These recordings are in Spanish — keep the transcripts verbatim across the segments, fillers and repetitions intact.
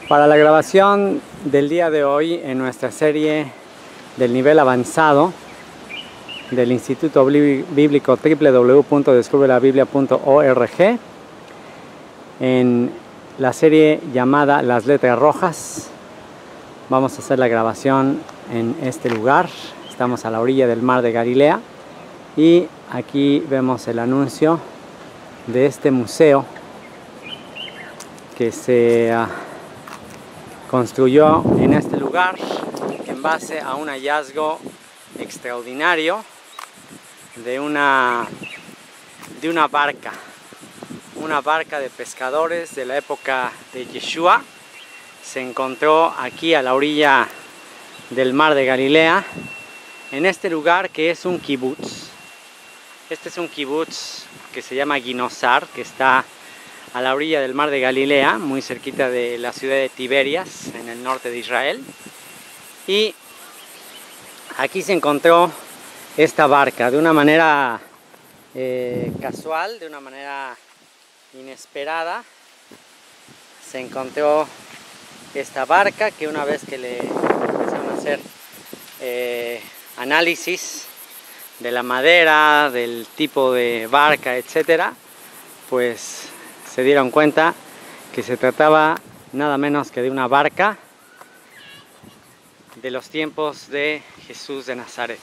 Para la grabación del día de hoy en nuestra serie del nivel avanzado del Instituto Bíblico doble u doble u doble u punto descubre la biblia punto org, en la serie llamada Las Letras Rojas, vamos a hacer la grabación en este lugar. Estamos a la orilla del mar de Galilea y aquí vemos el anuncio de este museo que se uh, construyó en este lugar en base a un hallazgo extraordinario de una, de una barca, una barca de pescadores de la época de Yeshua. Se encontró aquí a la orilla del mar de Galilea, en este lugar que es un kibutz. Este es un kibutz que se llama Ginosar, que está a la orilla del mar de Galilea, muy cerquita de la ciudad de Tiberias, en el norte de Israel. Y aquí se encontró esta barca de una manera eh, casual, de una manera inesperada. Se encontró esta barca que una vez que le empezaron a hacer eh, análisis de la madera, del tipo de barca, etcétera, pues se dieron cuenta que se trataba nada menos que de una barca de los tiempos de Jesús de Nazaret.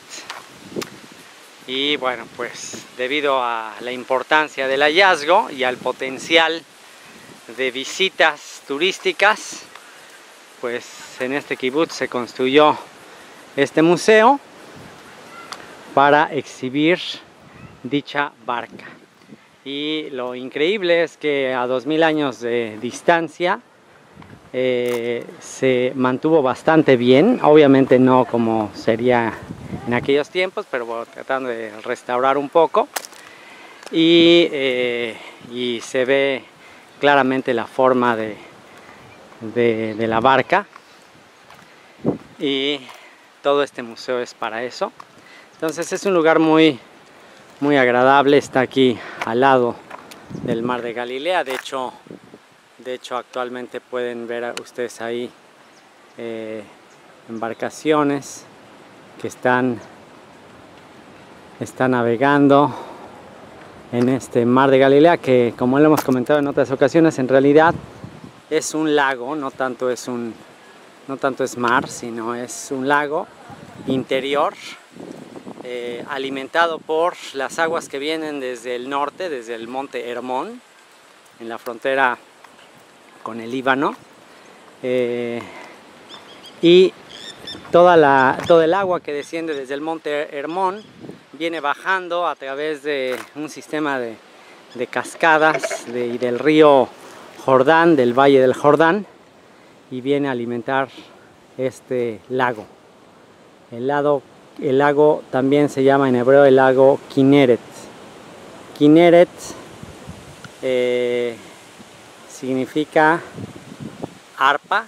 Y bueno, pues debido a la importancia del hallazgo y al potencial de visitas turísticas, pues en este kibutz se construyó este museo para exhibir dicha barca. Y lo increíble es que a dos mil años de distancia eh, se mantuvo bastante bien, obviamente no como sería en aquellos tiempos, pero bueno, tratando de restaurar un poco, y, eh, y se ve claramente la forma de, de, de la barca, y todo este museo es para eso. Entonces es un lugar muy muy agradable, está aquí al lado del mar de Galilea. De hecho, de hecho actualmente pueden ver ustedes ahí eh, embarcaciones que están, están navegando en este mar de Galilea, que, como lo hemos comentado en otras ocasiones, en realidad es un lago, no tanto es un, no tanto es mar, sino es un lago interior, Eh, alimentado por las aguas que vienen desde el norte, desde el monte Hermón, en la frontera con el Líbano, eh, y toda la, todo el agua que desciende desde el monte Hermón viene bajando a través de un sistema de, de cascadas de, y del río Jordán, del valle del Jordán, y viene a alimentar este lago. El lago El lago también se llama en hebreo el lago Kinneret. Kinneret eh, significa arpa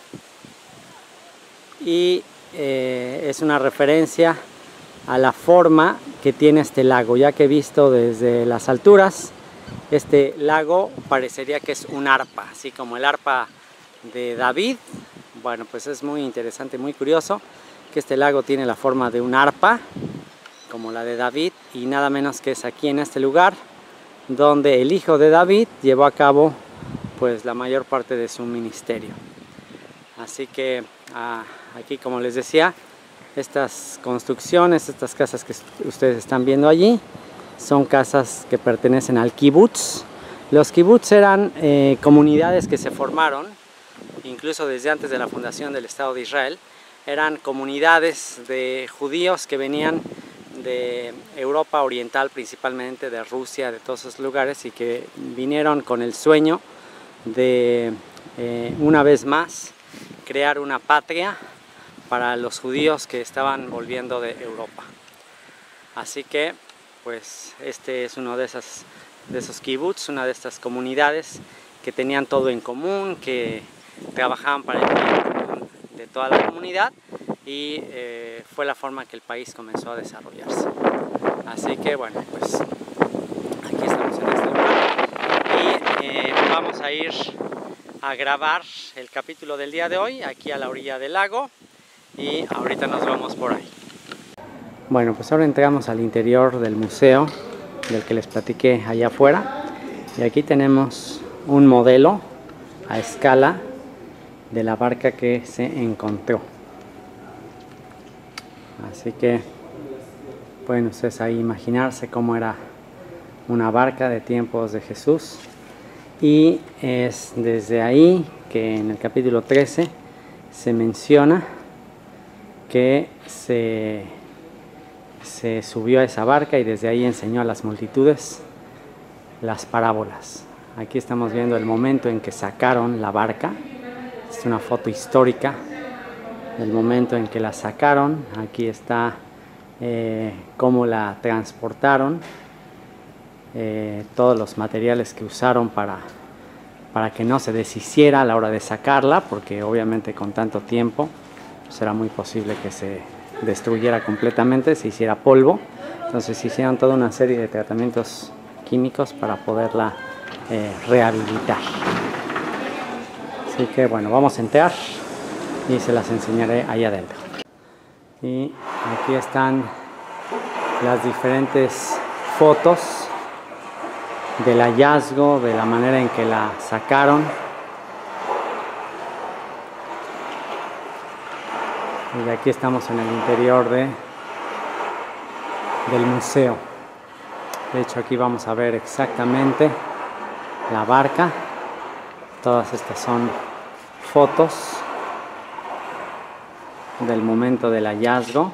y eh, es una referencia a la forma que tiene este lago, ya que visto desde las alturas, este lago parecería que es un arpa, así como el arpa de David. Bueno, pues es muy interesante, muy curioso que este lago tiene la forma de un arpa, como la de David, y nada menos que es aquí en este lugar donde el hijo de David llevó a cabo pues la mayor parte de su ministerio. Así que ah, aquí, como les decía, estas construcciones, estas casas que ustedes están viendo allí, son casas que pertenecen al kibutz. Los kibutz eran eh, comunidades que se formaron incluso desde antes de la fundación del Estado de Israel. Eran comunidades de judíos que venían de Europa Oriental, principalmente de Rusia, de todos esos lugares, y que vinieron con el sueño de, eh, una vez más, crear una patria para los judíos que estaban volviendo de Europa. Así que, pues, este es uno de, esas, de esos kibutz, una de estas comunidades que tenían todo en común, que trabajaban para el bien común de toda la comunidad, y eh, fue la forma que el país comenzó a desarrollarse. Así que bueno, pues aquí estamos en este lugar y eh, vamos a ir a grabar el capítulo del día de hoy aquí a la orilla del lago y ahorita nos vamos por ahí. Bueno, pues ahora entramos al interior del museo del que les platiqué allá afuera y aquí tenemos un modelo a escala de la barca que se encontró. Así que pueden ustedes ahí imaginarse cómo era una barca de tiempos de Jesús. Y es desde ahí que en el capítulo trece se menciona que se, se subió a esa barca y desde ahí enseñó a las multitudes las parábolas. Aquí estamos viendo el momento en que sacaron la barca. Es una foto histórica del momento en que la sacaron. Aquí está eh, cómo la transportaron, eh, todos los materiales que usaron para, para que no se deshiciera a la hora de sacarla, porque obviamente con tanto tiempo será muy posible que se destruyera completamente, se hiciera polvo. Entonces hicieron toda una serie de tratamientos químicos para poderla eh, rehabilitar. Así que bueno, vamos a entrar y se las enseñaré ahí adentro. Y aquí están las diferentes fotos del hallazgo, de la manera en que la sacaron. Y aquí estamos en el interior de, del museo. De hecho, aquí vamos a ver exactamente la barca. Todas estas son fotos del momento del hallazgo.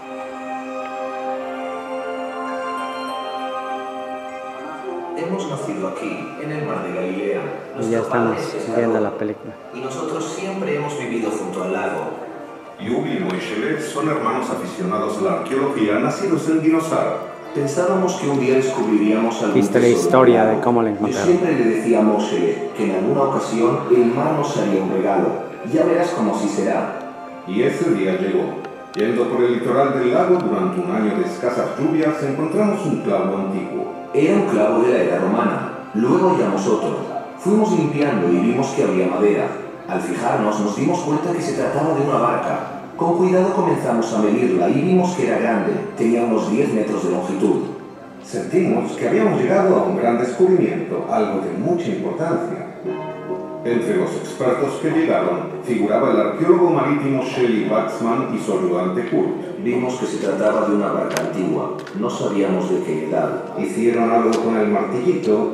Hemos nacido aquí, en el mar de Galilea. Y ya estamos viendo la película. Y nosotros siempre hemos vivido junto al lago. Yubi y Moishelet son hermanos aficionados a la arqueología, nacidos en Dinosar. Pensábamos que un día descubriríamos algún Viste la historia de cómo la encontraron. Yo siempre le decía a Moishelet que en alguna ocasión el mar nos haría un regalo. Ya verás cómo sí será. Y ese día llegó. Yendo por el litoral del lago durante un año de escasas lluvias, encontramos un clavo antiguo. Era un clavo de la era romana. Luego hallamos otro. Fuimos limpiando y vimos que había madera. Al fijarnos nos dimos cuenta que se trataba de una barca. Con cuidado comenzamos a medirla y vimos que era grande. Tenía unos diez metros de longitud. Sentimos que habíamos llegado a un gran descubrimiento, algo de mucha importancia. Entre los expertos que llegaron figuraba el arqueólogo marítimo Shelley Waxman y su ayudante Kurt. Vimos que se trataba de una barca antigua. No sabíamos de qué edad. Hicieron algo con el martillito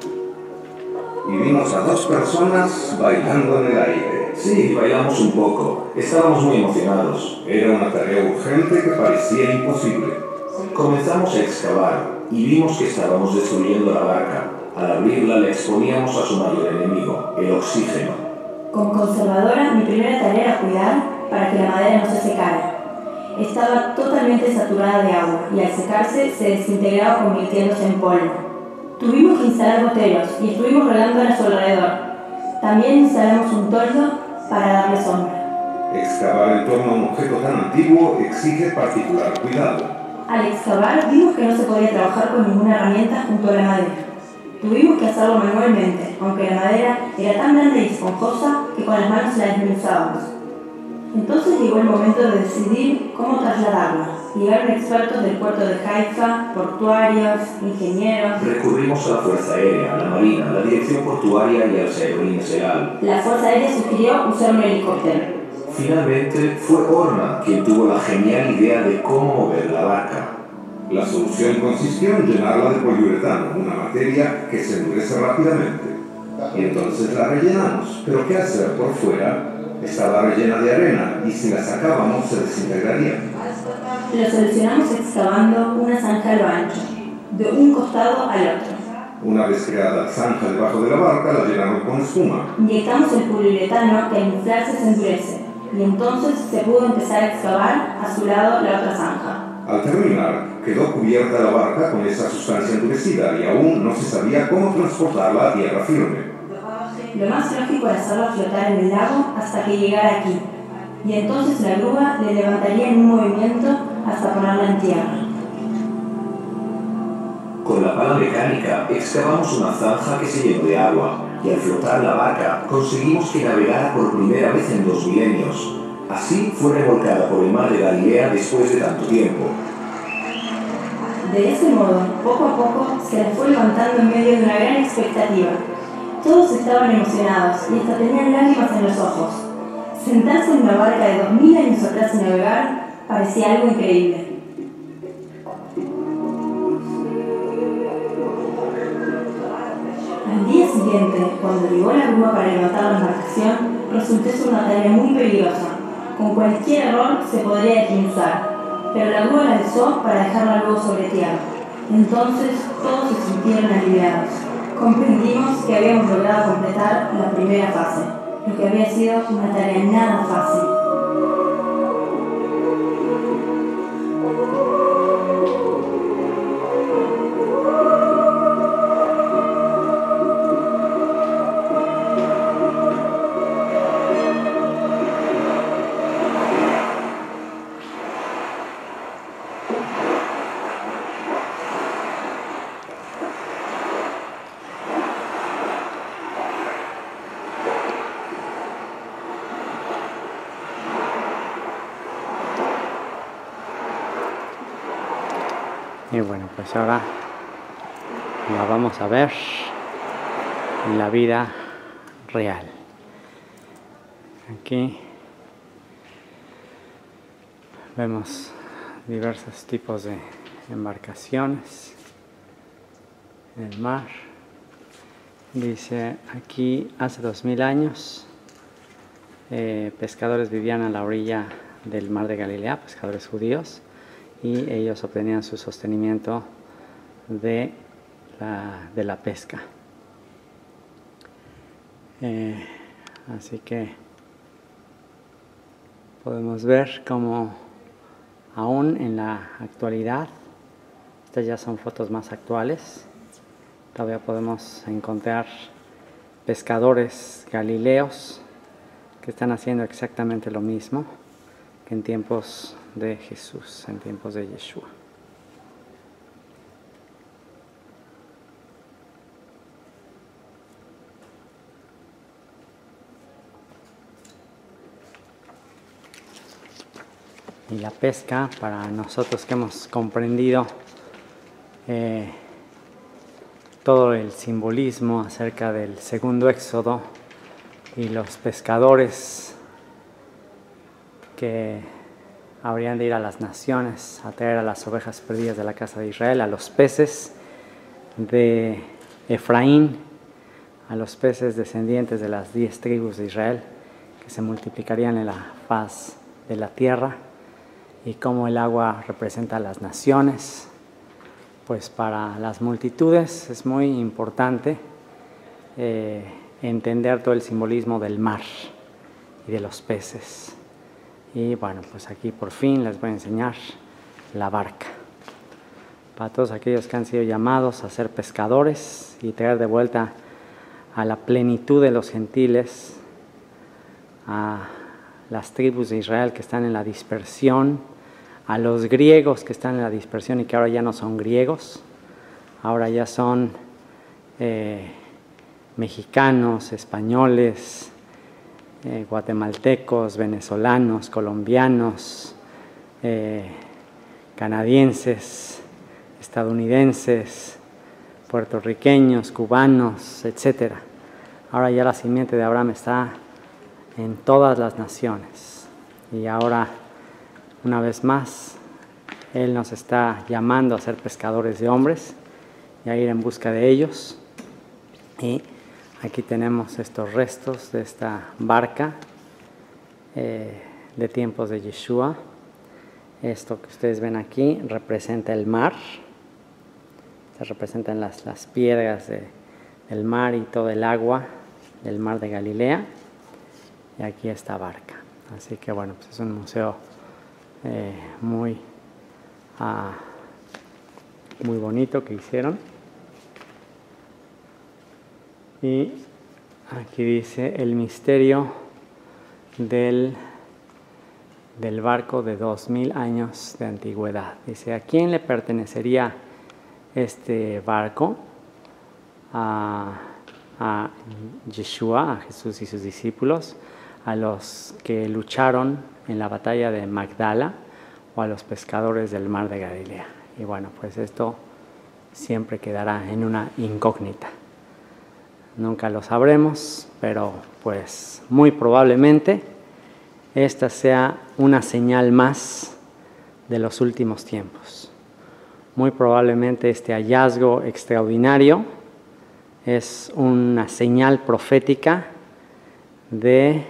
y vimos a dos personas bailando en el aire. Sí, bailamos un poco. Estábamos muy emocionados. Era una tarea urgente que parecía imposible. Comenzamos a excavar y vimos que estábamos destruyendo la barca. Al abrirla le exponíamos a su mayor enemigo, el oxígeno. Como conservadora, mi primera tarea era cuidar para que la madera no se secara. Estaba totalmente saturada de agua y al secarse se desintegraba convirtiéndose en polvo. Tuvimos que instalar botellos y estuvimos regando a su alrededor. También instalamos un toldo para darle sombra. Excavar en torno a un objeto tan antiguo exige particular cuidado. Al excavar vimos que no se podía trabajar con ninguna herramienta junto a la madera. Tuvimos que hacerlo manualmente, aunque la madera era tan grande y esponjosa que con las manos la desmenuzábamos. Entonces llegó el momento de decidir cómo trasladarla. Llegaron expertos del puerto de Haifa, portuarios, ingenieros. Recurrimos a la Fuerza Aérea, a la Marina, a la Dirección Portuaria y al Aerolíneas Legal. La Fuerza Aérea sugirió usar un helicóptero. Finalmente fue Orna quien tuvo la genial idea de cómo mover la barca. La solución consistió en llenarla de poliuretano, una materia que se endurece rápidamente. Y entonces la rellenamos. Pero ¿qué hacer por fuera? Estaba rellena de arena y si la sacábamos se desintegraría. Lo solucionamos excavando una zanja a lo ancho, de un costado al otro. Una vez creada la zanja debajo de la barca, la llenaron con espuma. Inyectamos el poliuretano que al inflarse se endurece, y entonces se pudo empezar a excavar a su lado la otra zanja. Al terminar, quedó cubierta la barca con esa sustancia endurecida y aún no se sabía cómo transportarla a tierra firme. Lo más lógico era hacerla flotar en el lago hasta que llegara aquí, y entonces la grúa le levantaría en un movimiento hasta ponerla en tierra. Con la pala mecánica excavamos una zanja que se llenó de agua. y al flotar la barca conseguimos que navegara por primera vez en dos milenios. Así fue remolcada por el mar de Galilea después de tanto tiempo. De ese modo, poco a poco, se les fue levantando en medio de una gran expectativa. Todos estaban emocionados y hasta tenían lágrimas en los ojos. Sentarse en una barca de dos mil años atrás y navegar parecía algo increíble. Al día siguiente, cuando llegó la grúa para levantar la embarcación, resultó ser una tarea muy peligrosa. Con cualquier error se podría deslizar, pero la grúa la alzó para dejarla luego sobre tierra. Entonces todos se sintieron aliviados. Comprendimos que habíamos logrado completar la primera fase, lo que había sido una tarea nada fácil. Y bueno, pues ahora la vamos a ver en la vida real. Aquí vemos diversos tipos de embarcaciones en el mar. Dice aquí, hace dos mil años, eh, pescadores vivían a la orilla del mar de Galilea, pescadores judíos, y ellos obtenían su sostenimiento de la, de la pesca. Eh, así que podemos ver cómo aún en la actualidad, estas ya son fotos más actuales, todavía podemos encontrar pescadores galileos que están haciendo exactamente lo mismo que en tiempos de Jesús, en tiempos de Yeshua. Y la pesca, para nosotros que hemos comprendido eh, todo el simbolismo acerca del segundo éxodo y los pescadores que habrían de ir a las naciones a traer a las ovejas perdidas de la casa de Israel, a los peces de Efraín, a los peces descendientes de las diez tribus de Israel que se multiplicarían en la faz de la tierra, y cómo el agua representa a las naciones. Pues para las multitudes es muy importante eh, entender todo el simbolismo del mar y de los peces. Y bueno, pues aquí por fin les voy a enseñar la barca. Para todos aquellos que han sido llamados a ser pescadores y traer de vuelta a la plenitud de los gentiles, a las tribus de Israel que están en la dispersión, a los griegos que están en la dispersión y que ahora ya no son griegos, ahora ya son eh, mexicanos, españoles, Eh, guatemaltecos, venezolanos, colombianos, eh, canadienses, estadounidenses, puertorriqueños, cubanos, etcétera. Ahora ya la simiente de Abraham está en todas las naciones, y ahora una vez más Él nos está llamando a ser pescadores de hombres y a ir en busca de ellos. Y aquí tenemos estos restos de esta barca eh, de tiempos de Yeshua. Esto que ustedes ven aquí representa el mar. Se representan las, las piedras de, del mar y todo el agua del mar de Galilea. Y aquí esta barca. Así que bueno, pues es un museo eh, muy, ah, muy bonito que hicieron. Y aquí dice el misterio del, del barco de dos mil años de antigüedad. Dice, ¿a quién le pertenecería este barco? A a Yeshua, a Jesús y sus discípulos, a los que lucharon en la batalla de Magdala o a los pescadores del mar de Galilea. Y bueno, pues esto siempre quedará en una incógnita. Nunca lo sabremos, pero pues muy probablemente esta sea una señal más de los últimos tiempos. Muy probablemente este hallazgo extraordinario es una señal profética de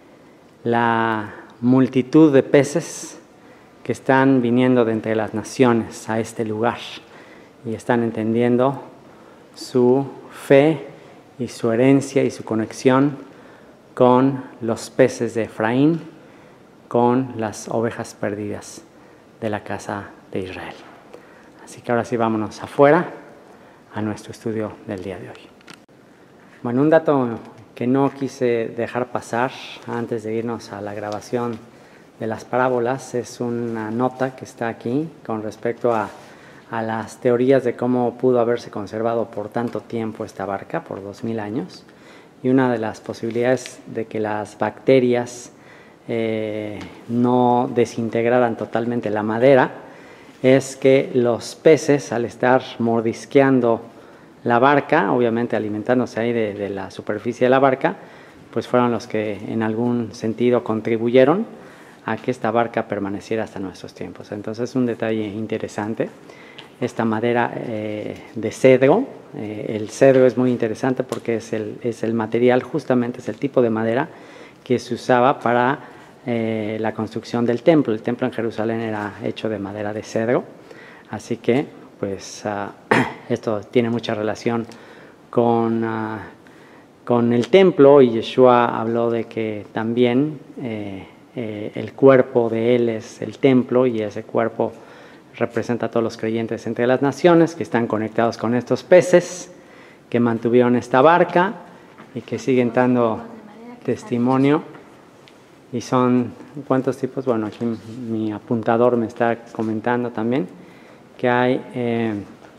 la multitud de peces que están viniendo de entre las naciones a este lugar y están entendiendo su fe y su herencia y su conexión con los peces de Efraín, con las ovejas perdidas de la casa de Israel. Así que ahora sí vámonos afuera a nuestro estudio del día de hoy. Bueno, un dato que no quise dejar pasar antes de irnos a la grabación de las parábolas es una nota que está aquí con respecto a, a las teorías de cómo pudo haberse conservado por tanto tiempo esta barca, por dos mil años, y una de las posibilidades de que las bacterias eh, no desintegraran totalmente la madera es que los peces, al estar mordisqueando la barca, obviamente alimentándose ahí de, de la superficie de la barca, pues fueron los que en algún sentido contribuyeron a que esta barca permaneciera hasta nuestros tiempos. Entonces es un detalle interesante. Esta madera eh, de cedro, eh, el cedro es muy interesante porque es el, es el material, justamente es el tipo de madera que se usaba para eh, la construcción del templo. El templo en Jerusalén era hecho de madera de cedro, así que pues uh, esto tiene mucha relación con, uh, con el templo, y Yeshua habló de que también eh, eh, el cuerpo de él es el templo, y ese cuerpo representa a todos los creyentes entre las naciones que están conectados con estos peces que mantuvieron esta barca y que siguen dando testimonio. Y son, ¿cuántos tipos? Bueno, aquí mi apuntador me está comentando también que hay eh,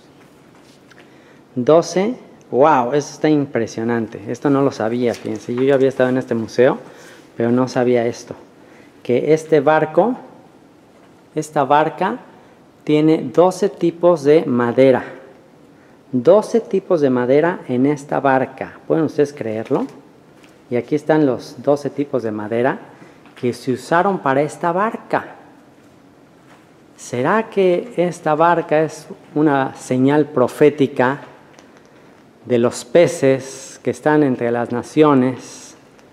doce. ¡Wow! Eso está impresionante. Esto no lo sabía, fíjense. Yo ya había estado en este museo, pero no sabía esto. Que este barco, esta barca, tiene doce tipos de madera. doce tipos de madera en esta barca. ¿Pueden ustedes creerlo? Y aquí están los doce tipos de madera que se usaron para esta barca. ¿Será que esta barca es una señal profética de los peces que están entre las naciones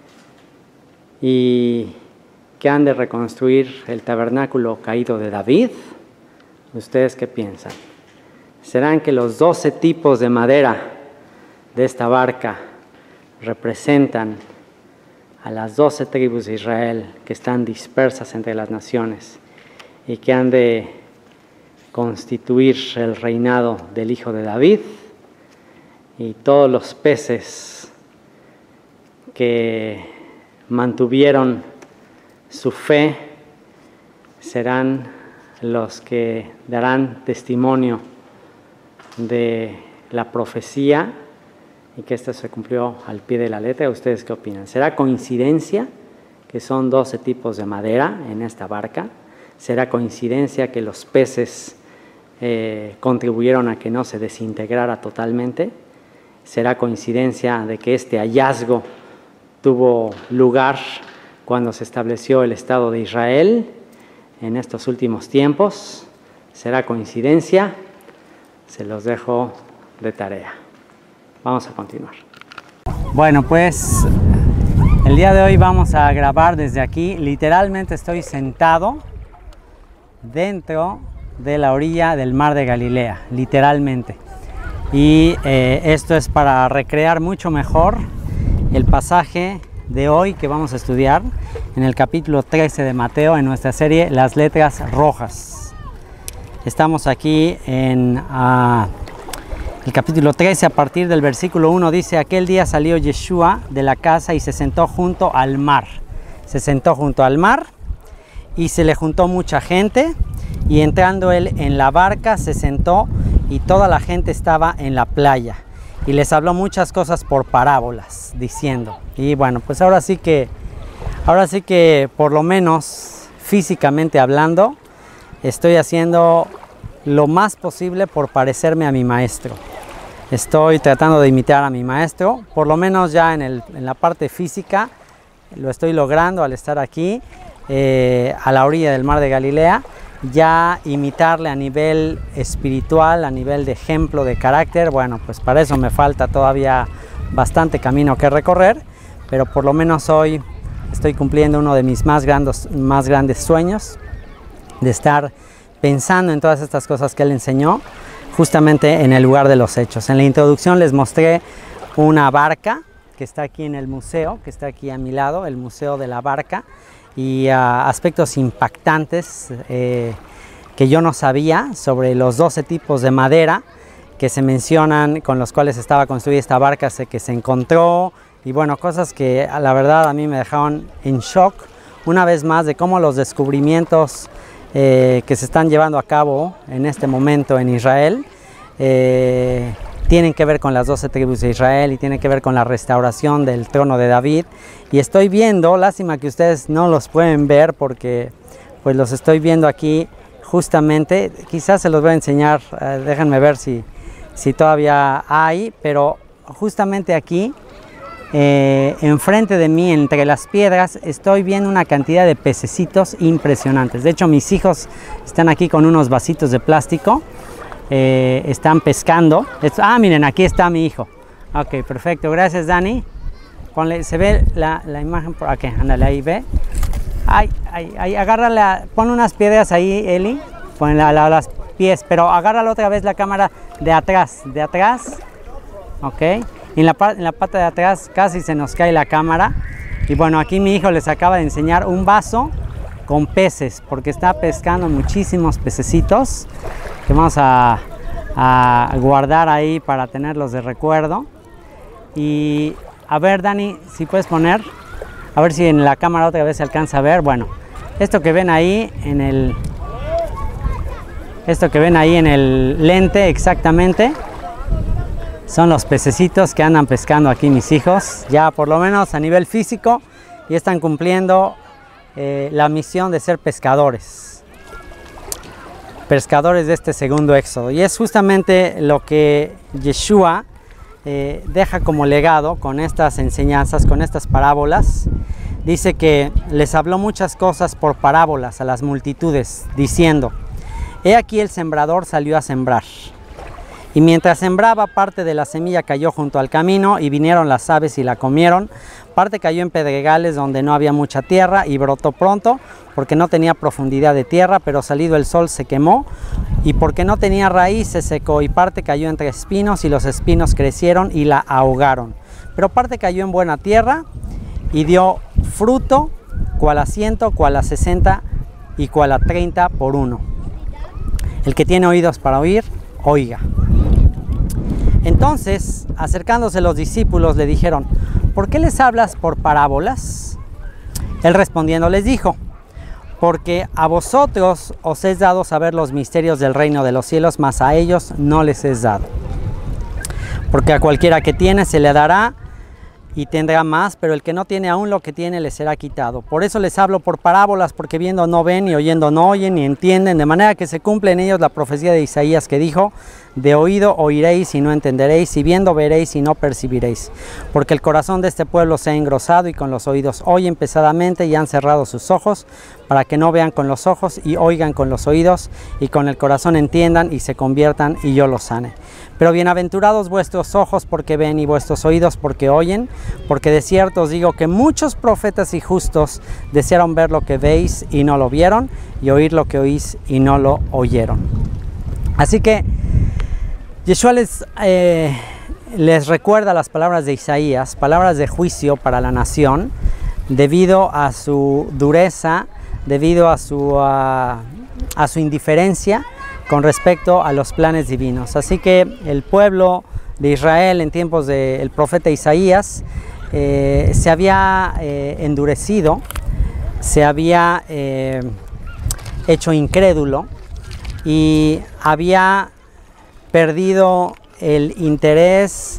y que han de reconstruir el tabernáculo caído de David? ¿Ustedes qué piensan? ¿Serán que los doce tipos de madera de esta barca representan a las doce tribus de Israel que están dispersas entre las naciones y que han de constituir el reinado del hijo de David? Y todos los peces que mantuvieron su fe serán los que darán testimonio de la profecía y que esto se cumplió al pie de la letra. ¿Ustedes qué opinan? ¿Será coincidencia que son doce tipos de madera en esta barca? ¿Será coincidencia que los peces eh, contribuyeron a que no se desintegrara totalmente? ¿Será coincidencia de que este hallazgo tuvo lugar cuando se estableció el Estado de Israel en estos últimos tiempos? ¿Será coincidencia? Se los dejo de tarea. Vamos a continuar. Bueno, pues el día de hoy vamos a grabar desde aquí. Literalmente estoy sentado dentro de la orilla del mar de Galilea, literalmente. Y eh, esto es para recrear mucho mejor el pasaje de hoy que vamos a estudiar en el capítulo trece de Mateo en nuestra serie Las Letras Rojas. Estamos aquí en uh, el capítulo trece, a partir del versículo uno dice: aquel día salió Yeshua de la casa y se sentó junto al mar. Se sentó junto al mar y se le juntó mucha gente, y entrando él en la barca se sentó y toda la gente estaba en la playa. y les habló muchas cosas por parábolas, diciendo. Y bueno, pues ahora sí que, ahora sí que por lo menos físicamente hablando, estoy haciendo lo más posible por parecerme a mi maestro. Estoy tratando de imitar a mi maestro, por lo menos ya en, el, en la parte física, lo estoy logrando al estar aquí, eh, a la orilla del mar de Galilea. Ya imitarle a nivel espiritual, a nivel de ejemplo, de carácter, bueno, pues para eso me falta todavía bastante camino que recorrer, pero por lo menos hoy estoy cumpliendo uno de mis más grandes, más grandes sueños, de estar pensando en todas estas cosas que él enseñó, justamente en el lugar de los hechos. En la introducción les mostré una barca que está aquí en el museo, que está aquí a mi lado, el Museo de la Barca, y uh, aspectos impactantes eh, que yo no sabía sobre los doce tipos de madera que se mencionan, con los cuales estaba construida esta barca, que se encontró, y bueno, cosas que la verdad a mí me dejaron en shock una vez más de cómo los descubrimientos eh, que se están llevando a cabo en este momento en Israel eh, tienen que ver con las doce tribus de Israel y tienen que ver con la restauración del trono de David. Y estoy viendo, lástima que ustedes no los pueden ver porque pues los estoy viendo aquí justamente, quizás se los voy a enseñar, eh, déjenme ver si, si todavía hay, pero justamente aquí, eh, enfrente de mí, entre las piedras, estoy viendo una cantidad de pececitos impresionantes. De hecho, mis hijos están aquí con unos vasitos de plástico. Eh, están pescando. Ah, miren, aquí está mi hijo. Ok, perfecto, gracias Dani. Ponle, se ve la, la imagen por aquí, ándale, ahí ve. Ay, ay, ay, agárrala, pon unas piedras ahí, Eli. Pon la, la, las pies, pero agárrala otra vez la cámara de atrás, de atrás. Ok, y en la, en la pata de atrás casi se nos cae la cámara. Y bueno, aquí mi hijo les acaba de enseñar un vaso con peces, porque está pescando muchísimos pececitos que vamos a, a guardar ahí para tenerlos de recuerdo. Y a ver, Dani, si puedes poner, a ver si en la cámara otra vez se alcanza a ver. Bueno, esto que ven ahí en el esto que ven ahí en el lente exactamente son los pececitos que andan pescando aquí mis hijos, ya por lo menos a nivel físico, y están cumpliendo eh, la misión de ser pescadores. pescadores de este segundo éxodo, y es justamente lo que Yeshua eh, deja como legado con estas enseñanzas, con estas parábolas. Dice que les habló muchas cosas por parábolas a las multitudes, diciendo: he aquí el sembrador salió a sembrar, y mientras sembraba, parte de la semilla cayó junto al camino, y vinieron las aves y la comieron. Parte cayó en pedregales donde no había mucha tierra, y brotó pronto, porque no tenía profundidad de tierra, pero salido el sol se quemó, y porque no tenía raíz se secó. Y parte cayó entre espinos, y los espinos crecieron y la ahogaron. Pero parte cayó en buena tierra, y dio fruto, cual a ciento, cual a sesenta, y cual a treinta por uno. El que tiene oídos para oír, oiga. Entonces, acercándose los discípulos, le dijeron: ¿por qué les hablas por parábolas? Él respondiendo les dijo: porque a vosotros os es dado saber los misterios del reino de los cielos, mas a ellos no les es dado. Porque a cualquiera que tiene se le dará y tendrá más, pero el que no tiene aún lo que tiene le será quitado. Por eso les hablo por parábolas, porque viendo no ven, y oyendo no oyen, ni entienden, de manera que se cumple en ellos la profecía de Isaías, que dijo: de oído oiréis y no entenderéis, y viendo veréis y no percibiréis. Porque el corazón de este pueblo se ha engrosado, y con los oídos oyen pesadamente, y han cerrado sus ojos, para que no vean con los ojos, y oigan con los oídos, y con el corazón entiendan, y se conviertan, y yo los sane. Pero bienaventurados vuestros ojos porque ven, y vuestros oídos porque oyen, porque de cierto os digo que muchos profetas y justos desearon ver lo que veis y no lo vieron, y oír lo que oís y no lo oyeron. Así que Yeshua les, eh, les recuerda las palabras de Isaías, palabras de juicio para la nación, debido a su dureza, debido a su, a, a su indiferencia con respecto a los planes divinos. Así que el pueblo de Israel en tiempos del profeta Isaías eh, se había eh, endurecido, se había eh, hecho incrédulo, y había perdido el interés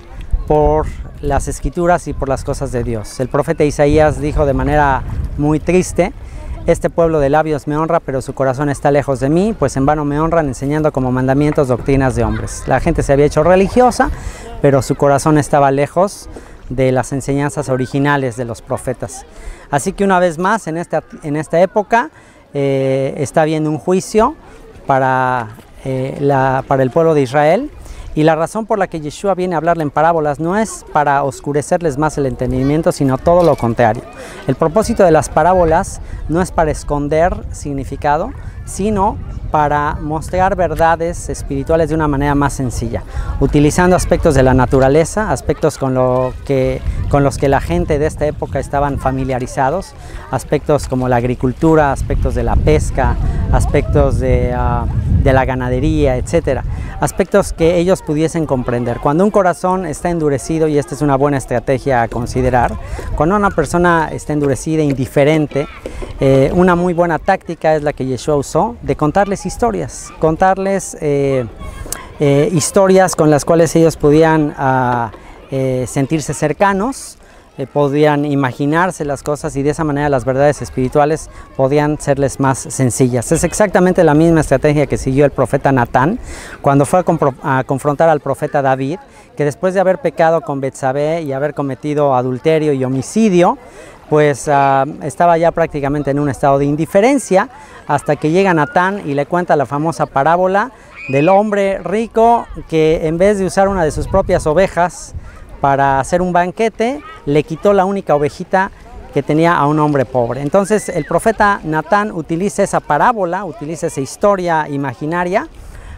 por las escrituras y por las cosas de Dios. El profeta Isaías dijo de manera muy triste: este pueblo de labios me honra, pero su corazón está lejos de mí, pues en vano me honran enseñando como mandamientos doctrinas de hombres. La gente se había hecho religiosa, pero su corazón estaba lejos de las enseñanzas originales de los profetas. Así que una vez más, en esta, en esta época, eh, está habiendo un juicio para, eh, la, para el pueblo de Israel. Y la razón por la que Yeshua viene a hablarle en parábolas no es para oscurecerles más el entendimiento, sino todo lo contrario. El propósito de las parábolas no es para esconder significado, sino para mostrar verdades espirituales de una manera más sencilla, utilizando aspectos de la naturaleza, aspectos con, lo que, con los que la gente de esta época estaban familiarizados, aspectos como la agricultura, aspectos de la pesca, aspectos de, uh, de la ganadería, etcétera, aspectos que ellos pudiesen comprender. Cuando un corazón está endurecido, y esta es una buena estrategia a considerar, cuando una persona está endurecida, indiferente, eh, una muy buena táctica es la que Yeshua usó, de contarles historias, contarles eh, eh, historias con las cuales ellos podían uh, eh, sentirse cercanos, eh, podían imaginarse las cosas, y de esa manera las verdades espirituales podían serles más sencillas. Es exactamente la misma estrategia que siguió el profeta Natán cuando fue a, a confrontar al profeta David, que después de haber pecado con Betsabé y haber cometido adulterio y homicidio, pues uh, estaba ya prácticamente en un estado de indiferencia, hasta que llega Natán y le cuenta la famosa parábola del hombre rico que, en vez de usar una de sus propias ovejas para hacer un banquete, le quitó la única ovejita que tenía a un hombre pobre. Entonces el profeta Natán utiliza esa parábola, utiliza esa historia imaginaria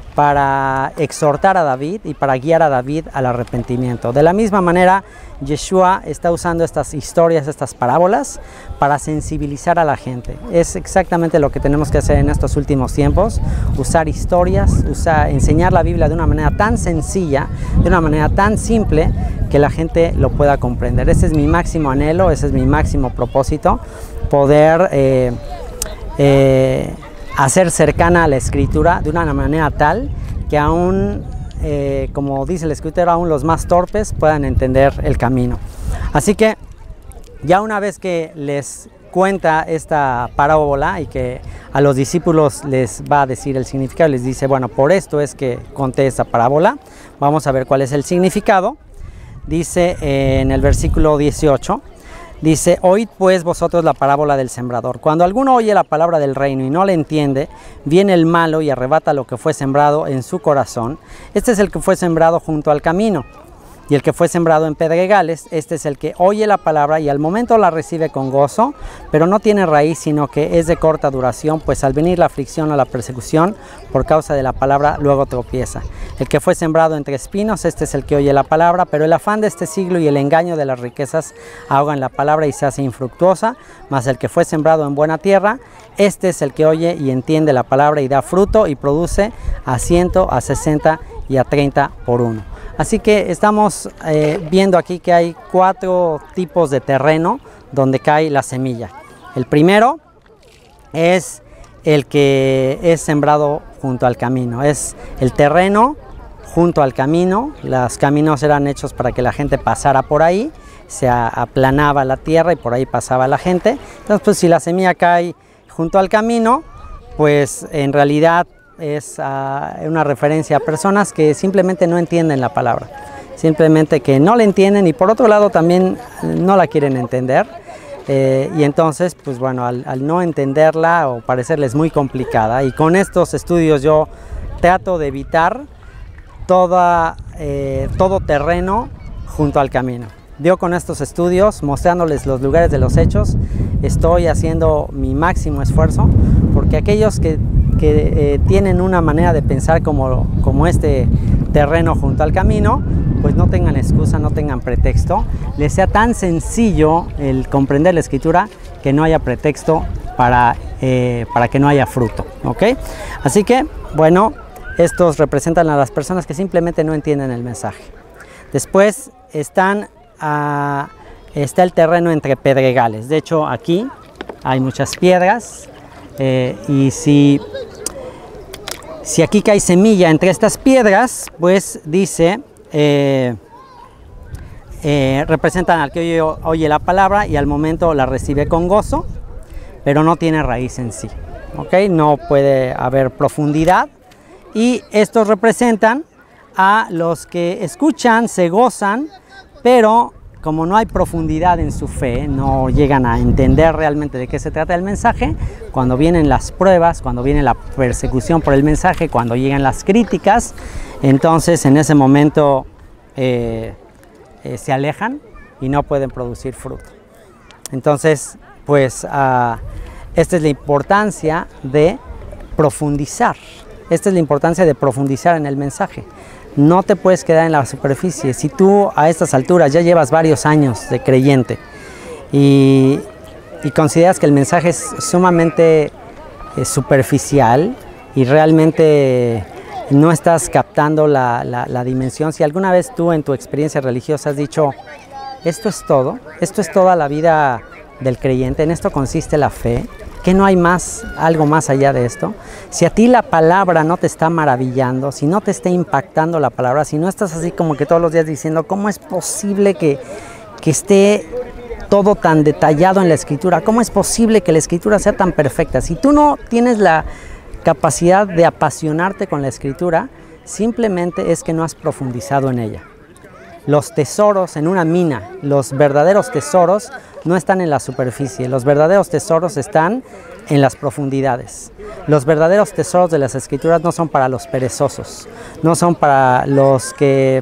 para exhortar a David y para guiar a David al arrepentimiento. De la misma manera, Yeshua está usando estas historias, estas parábolas, para sensibilizar a la gente. Es exactamente lo que tenemos que hacer en estos últimos tiempos: usar historias, usar, enseñar la Biblia de una manera tan sencilla, de una manera tan simple, que la gente lo pueda comprender. Ese es mi máximo anhelo, ese es mi máximo propósito, poder eh, eh, hacer cercana a la Escritura de una manera tal que aún, eh, como dice la Escritura, aún los más torpes puedan entender el camino. Así que ya una vez que les cuenta esta parábola y que a los discípulos les va a decir el significado, les dice: bueno, por esto es que conté esta parábola, vamos a ver cuál es el significado. Dice eh, en el versículo dieciocho, dice: oíd pues vosotros la parábola del sembrador. Cuando alguno oye la palabra del reino y no la entiende, viene el malo y arrebata lo que fue sembrado en su corazón. Este es el que fue sembrado junto al camino. Y el que fue sembrado en pedregales, este es el que oye la palabra y al momento la recibe con gozo, pero no tiene raíz, sino que es de corta duración, pues al venir la aflicción o la persecución por causa de la palabra, luego tropieza. El que fue sembrado entre espinos, este es el que oye la palabra, pero el afán de este siglo y el engaño de las riquezas ahogan la palabra y se hace infructuosa. Mas el que fue sembrado en buena tierra, este es el que oye y entiende la palabra y da fruto y produce a ciento, a sesenta y a treinta por uno. Así que estamos eh, viendo aquí que hay cuatro tipos de terreno donde cae la semilla. El primero es el que es sembrado junto al camino. Es el terreno junto al camino. Los caminos eran hechos para que la gente pasara por ahí. Se aplanaba la tierra y por ahí pasaba la gente. Entonces, pues, si la semilla cae junto al camino, pues en realidad es uh, una referencia a personas que simplemente no entienden la palabra, simplemente que no la entienden, y por otro lado también no la quieren entender, eh, y entonces, pues bueno, al, al no entenderla o parecerles muy complicada, y con estos estudios yo trato de evitar toda, eh, todo terreno junto al camino. Yo con estos estudios, mostrándoles los lugares de los hechos, estoy haciendo mi máximo esfuerzo porque aquellos que que eh, tienen una manera de pensar como, como este terreno junto al camino, pues no tengan excusa, no tengan pretexto, les sea tan sencillo el comprender la Escritura que no haya pretexto para, eh, para que no haya fruto, ¿ok? Así que, bueno, estos representan a las personas que simplemente no entienden el mensaje. Después están, uh, está el terreno entre pedregales. De hecho, aquí hay muchas piedras, eh, y si... Si aquí cae semilla entre estas piedras, pues dice, eh, eh, representan al que oye, oye la palabra y al momento la recibe con gozo, pero no tiene raíz en sí, ¿okay? No puede haber profundidad. Y estos representan a los que escuchan, se gozan, pero como no hay profundidad en su fe, no llegan a entender realmente de qué se trata el mensaje. Cuando vienen las pruebas, cuando viene la persecución por el mensaje, cuando llegan las críticas, entonces en ese momento eh, eh, se alejan y no pueden producir fruto. Entonces, pues uh, esta es la importancia de profundizar. Esta es la importancia de profundizar en el mensaje. No te puedes quedar en la superficie. Si tú a estas alturas ya llevas varios años de creyente y, y consideras que el mensaje es sumamente eh, superficial y realmente no estás captando la, la, la dimensión, si alguna vez tú en tu experiencia religiosa has dicho, esto es todo, esto es toda la vida del creyente, en esto consiste la fe, que no hay más, algo más allá de esto. Si a ti la palabra no te está maravillando, si no te está impactando la palabra, si no estás así como que todos los días diciendo, ¿cómo es posible que, que esté todo tan detallado en la Escritura? ¿Cómo es posible que la Escritura sea tan perfecta? Si tú no tienes la capacidad de apasionarte con la Escritura, simplemente es que no has profundizado en ella. Los tesoros en una mina, los verdaderos tesoros no están en la superficie, los verdaderos tesoros están en las profundidades. Los verdaderos tesoros de las Escrituras no son para los perezosos, no son para los que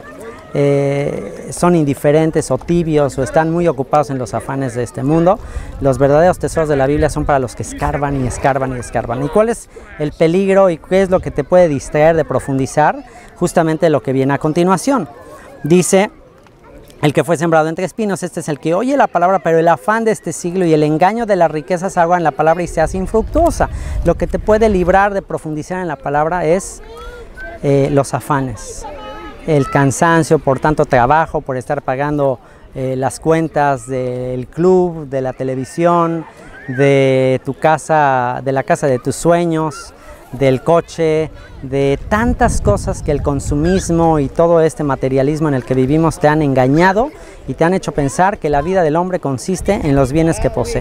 eh, son indiferentes o tibios o están muy ocupados en los afanes de este mundo. Los verdaderos tesoros de la Biblia son para los que escarban y escarban y escarban. ¿Y cuál es el peligro y qué es lo que te puede distraer de profundizar? Justamente lo que viene a continuación. Dice, el que fue sembrado entre espinos, este es el que oye la palabra, pero el afán de este siglo y el engaño de las riquezas ahogan la palabra y se hace infructuosa. Lo que te puede librar de profundizar en la palabra es eh, los afanes, el cansancio por tanto trabajo, por estar pagando eh, las cuentas del club, de la televisión, de tu casa, de la casa de tus sueños, del coche, de tantas cosas que el consumismo y todo este materialismo en el que vivimos te han engañado y te han hecho pensar que la vida del hombre consiste en los bienes que posee.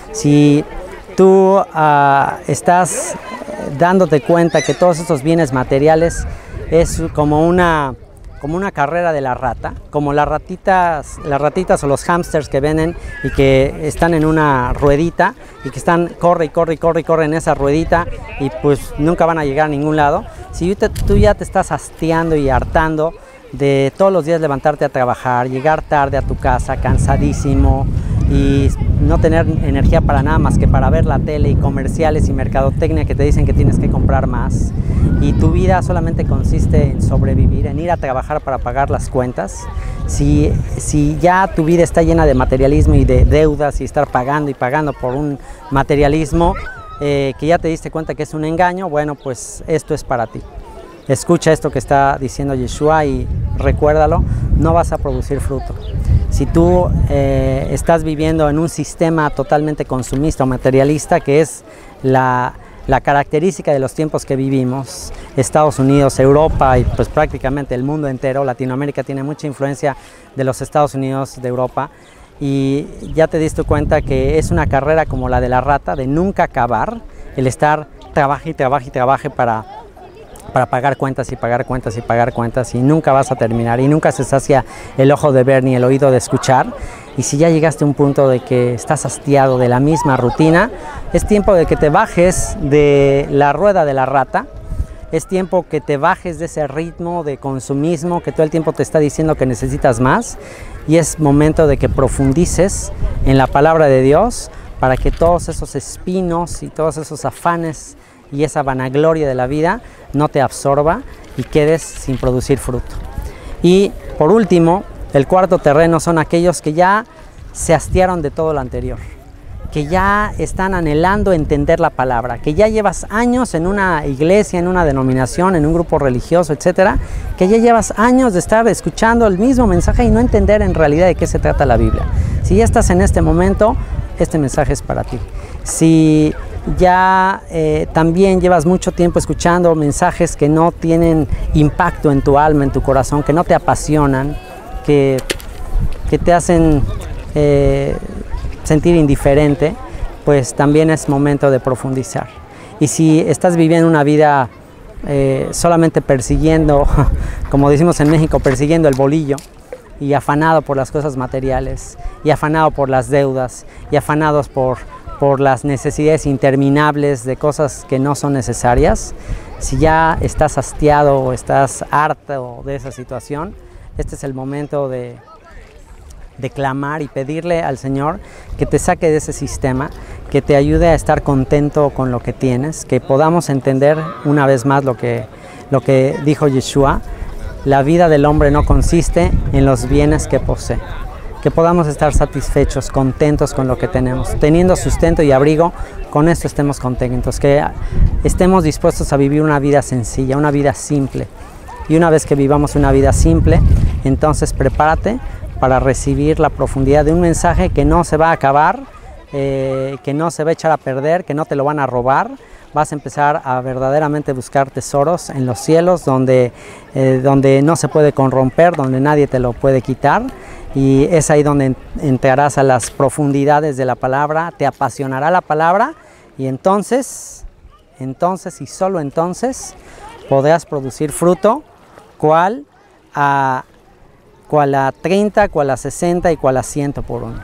Si tú uh, estás dándote cuenta que todos estos bienes materiales es como una, como una carrera de la rata, como las ratitas, las ratitas o los hámsters que venden y que están en una ruedita y que están corre y corre y corre y corre en esa ruedita y pues nunca van a llegar a ningún lado. Si te, tú ya te estás hastiando y hartando de todos los días levantarte a trabajar, llegar tarde a tu casa cansadísimo y no tener energía para nada más que para ver la tele y comerciales y mercadotecnia que te dicen que tienes que comprar más, y tu vida solamente consiste en sobrevivir, en ir a trabajar para pagar las cuentas, si, si ya tu vida está llena de materialismo y de deudas y estar pagando y pagando por un materialismo eh, que ya te diste cuenta que es un engaño, bueno, pues esto es para ti. Escucha esto que está diciendo Yeshua y recuérdalo, no vas a producir fruto. Si tú eh, estás viviendo en un sistema totalmente consumista o materialista, que es la, la característica de los tiempos que vivimos, Estados Unidos, Europa y pues prácticamente el mundo entero, Latinoamérica tiene mucha influencia de los Estados Unidos, de Europa, y ya te diste cuenta que es una carrera como la de la rata, de nunca acabar, el estar trabaje y trabaje y trabaje para... para pagar cuentas y pagar cuentas y pagar cuentas y nunca vas a terminar y nunca se sacia el ojo de ver ni el oído de escuchar. Y si ya llegaste a un punto de que estás hastiado de la misma rutina, es tiempo de que te bajes de la rueda de la rata, es tiempo que te bajes de ese ritmo de consumismo que todo el tiempo te está diciendo que necesitas más, y es momento de que profundices en la palabra de Dios para que todos esos espinos y todos esos afanes y esa vanagloria de la vida no te absorba y quedes sin producir fruto. Y por último, el cuarto terreno son aquellos que ya se hastiaron de todo lo anterior, que ya están anhelando entender la palabra, que ya llevas años en una iglesia, en una denominación, en un grupo religioso, etcétera, que ya llevas años de estar escuchando el mismo mensaje y no entender en realidad de qué se trata la Biblia. Si ya estás en este momento, este mensaje es para ti. Si ya eh, también llevas mucho tiempo escuchando mensajes que no tienen impacto en tu alma, en tu corazón, que no te apasionan, que que te hacen eh, sentir indiferente, pues también es momento de profundizar. Y si estás viviendo una vida eh, solamente persiguiendo, como decimos en México, persiguiendo el bolillo, y afanado por las cosas materiales, y afanado por las deudas, y afanados por, por las necesidades interminables de cosas que no son necesarias, si ya estás hastiado o estás harto de esa situación, este es el momento de, de clamar y pedirle al Señor que te saque de ese sistema, que te ayude a estar contento con lo que tienes, que podamos entender una vez más lo que, lo que dijo Yeshua: la vida del hombre no consiste en los bienes que posee. Que podamos estar satisfechos, contentos con lo que tenemos, teniendo sustento y abrigo, con esto estemos contentos, que estemos dispuestos a vivir una vida sencilla, una vida simple. Y una vez que vivamos una vida simple, entonces prepárate para recibir la profundidad de un mensaje que no se va a acabar, eh, que no se va a echar a perder, que no te lo van a robar. Vas a empezar a verdaderamente buscar tesoros en los cielos, donde, eh, donde no se puede corromper, donde nadie te lo puede quitar. Y es ahí donde entrarás a las profundidades de la palabra, te apasionará la palabra, y entonces, entonces y solo entonces podrás producir fruto, cual a, cual a treinta, cual a sesenta y cual a ciento por uno.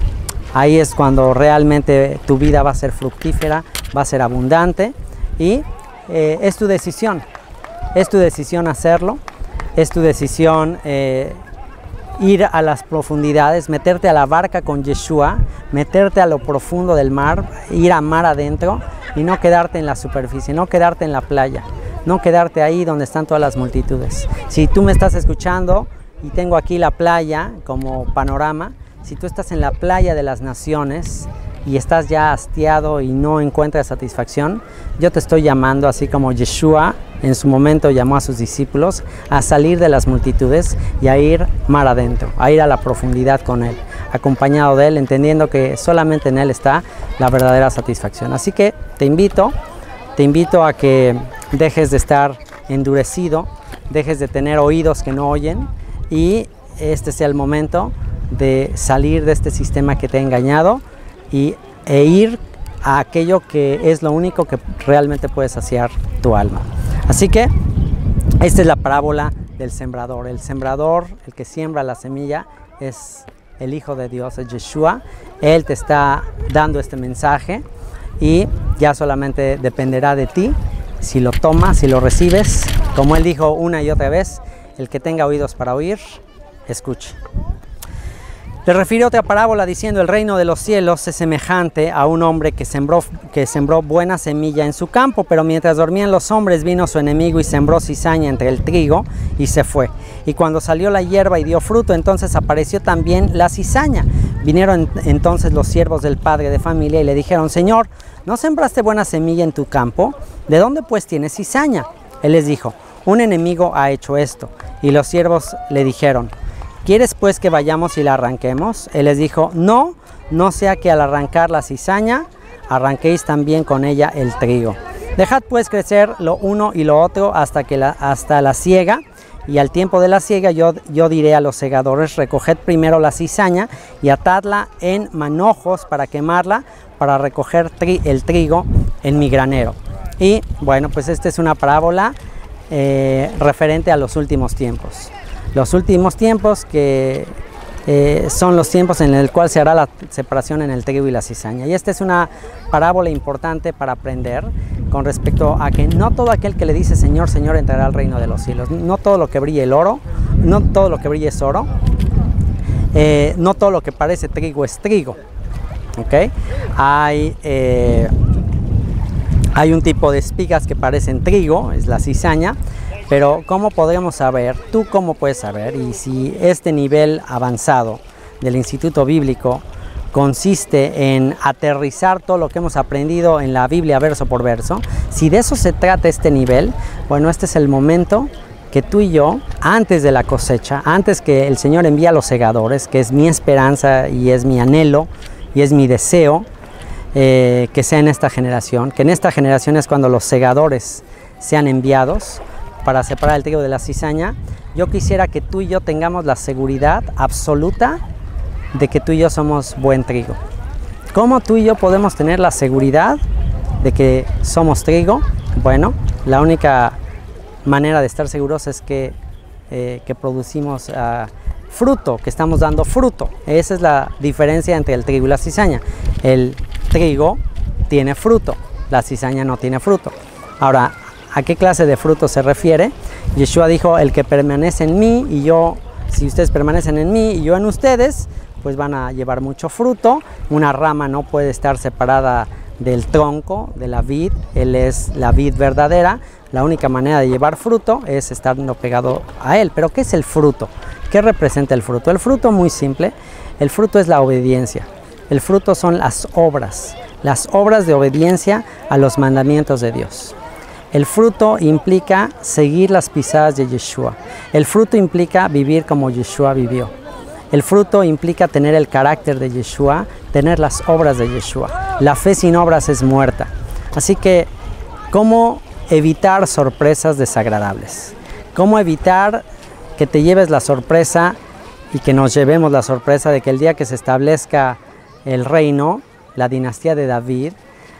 Ahí es cuando realmente tu vida va a ser fructífera, va a ser abundante, y eh, es tu decisión, es tu decisión hacerlo, es tu decisión eh, ir a las profundidades, meterte a la barca con Yeshua, meterte a lo profundo del mar, ir a mar adentro y no quedarte en la superficie, no quedarte en la playa, no quedarte ahí donde están todas las multitudes. Si tú me estás escuchando y tengo aquí la playa como panorama, si tú estás en la playa de las naciones y estás ya hastiado y no encuentras satisfacción, yo te estoy llamando, así como Yeshua en su momento llamó a sus discípulos, a salir de las multitudes y a ir mar adentro, a ir a la profundidad con Él, acompañado de Él, entendiendo que solamente en Él está la verdadera satisfacción. Así que te invito, te invito a que dejes de estar endurecido, dejes de tener oídos que no oyen, y este sea el momento de salir de este sistema que te ha engañado y, e ir a aquello que es lo único que realmente puede saciar tu alma. Así que esta es la parábola del sembrador. El sembrador, el que siembra la semilla, es el Hijo de Dios, es Yeshua. Él te está dando este mensaje y ya solamente dependerá de ti si lo tomas, si lo recibes. Como Él dijo una y otra vez, el que tenga oídos para oír, escuche. Le refiere otra parábola diciendo: el reino de los cielos es semejante a un hombre que sembró, que sembró buena semilla en su campo, pero mientras dormían los hombres vino su enemigo y sembró cizaña entre el trigo y se fue. Y cuando salió la hierba y dio fruto, entonces apareció también la cizaña. Vinieron entonces los siervos del padre de familia y le dijeron: Señor, ¿no sembraste buena semilla en tu campo? ¿De dónde pues tienes cizaña? Él les dijo: un enemigo ha hecho esto. Y los siervos le dijeron: ¿quieres pues que vayamos y la arranquemos? Él les dijo: no, no sea que al arrancar la cizaña, arranquéis también con ella el trigo. Dejad pues crecer lo uno y lo otro hasta, que la, hasta la siega, y al tiempo de la siega yo, yo diré a los segadores: recoged primero la cizaña y atadla en manojos para quemarla, para recoger tri, el trigo en mi granero. Y bueno, pues esta es una parábola eh, referente a los últimos tiempos. Los últimos tiempos que eh, son los tiempos en el cual se hará la separación en el trigo y la cizaña. Y esta es una parábola importante para aprender con respecto a que no todo aquel que le dice Señor, Señor entrará al reino de los cielos. No todo lo que brille el oro, no todo lo que brille es oro, eh, no todo lo que parece trigo es trigo. ¿Okay? Hay, eh, hay un tipo de espigas que parecen trigo, es la cizaña. Pero ¿cómo podemos saber? ¿Tú cómo puedes saber? Y si este nivel avanzado del Instituto Bíblico consiste en aterrizar todo lo que hemos aprendido en la Biblia verso por verso, si de eso se trata este nivel, bueno, este es el momento que tú y yo, antes de la cosecha, antes que el Señor envíe a los segadores, que es mi esperanza y es mi anhelo y es mi deseo, eh, que sea en esta generación, que en esta generación es cuando los segadores sean enviados para separar el trigo de la cizaña, yo quisiera que tú y yo tengamos la seguridad absoluta de que tú y yo somos buen trigo. ¿Cómo tú y yo podemos tener la seguridad de que somos trigo? Bueno, la única manera de estar seguros es que, eh, que producimos uh, fruto, que estamos dando fruto. Esa es la diferencia entre el trigo y la cizaña. El trigo tiene fruto, la cizaña no tiene fruto. Ahora, ¿a qué clase de fruto se refiere? Yeshua dijo, el que permanece en mí y yo, si ustedes permanecen en mí y yo en ustedes, pues van a llevar mucho fruto. Una rama no puede estar separada del tronco, de la vid. Él es la vid verdadera. La única manera de llevar fruto es estando pegado a él. Pero ¿qué es el fruto? ¿Qué representa el fruto? El fruto, muy simple, el fruto es la obediencia. El fruto son las obras, las obras de obediencia a los mandamientos de Dios. El fruto implica seguir las pisadas de Yeshua. El fruto implica vivir como Yeshua vivió. El fruto implica tener el carácter de Yeshua, tener las obras de Yeshua. La fe sin obras es muerta. Así que, ¿cómo evitar sorpresas desagradables? ¿Cómo evitar que te lleves la sorpresa y que nos llevemos la sorpresa de que el día que se establezca el reino, la dinastía de David,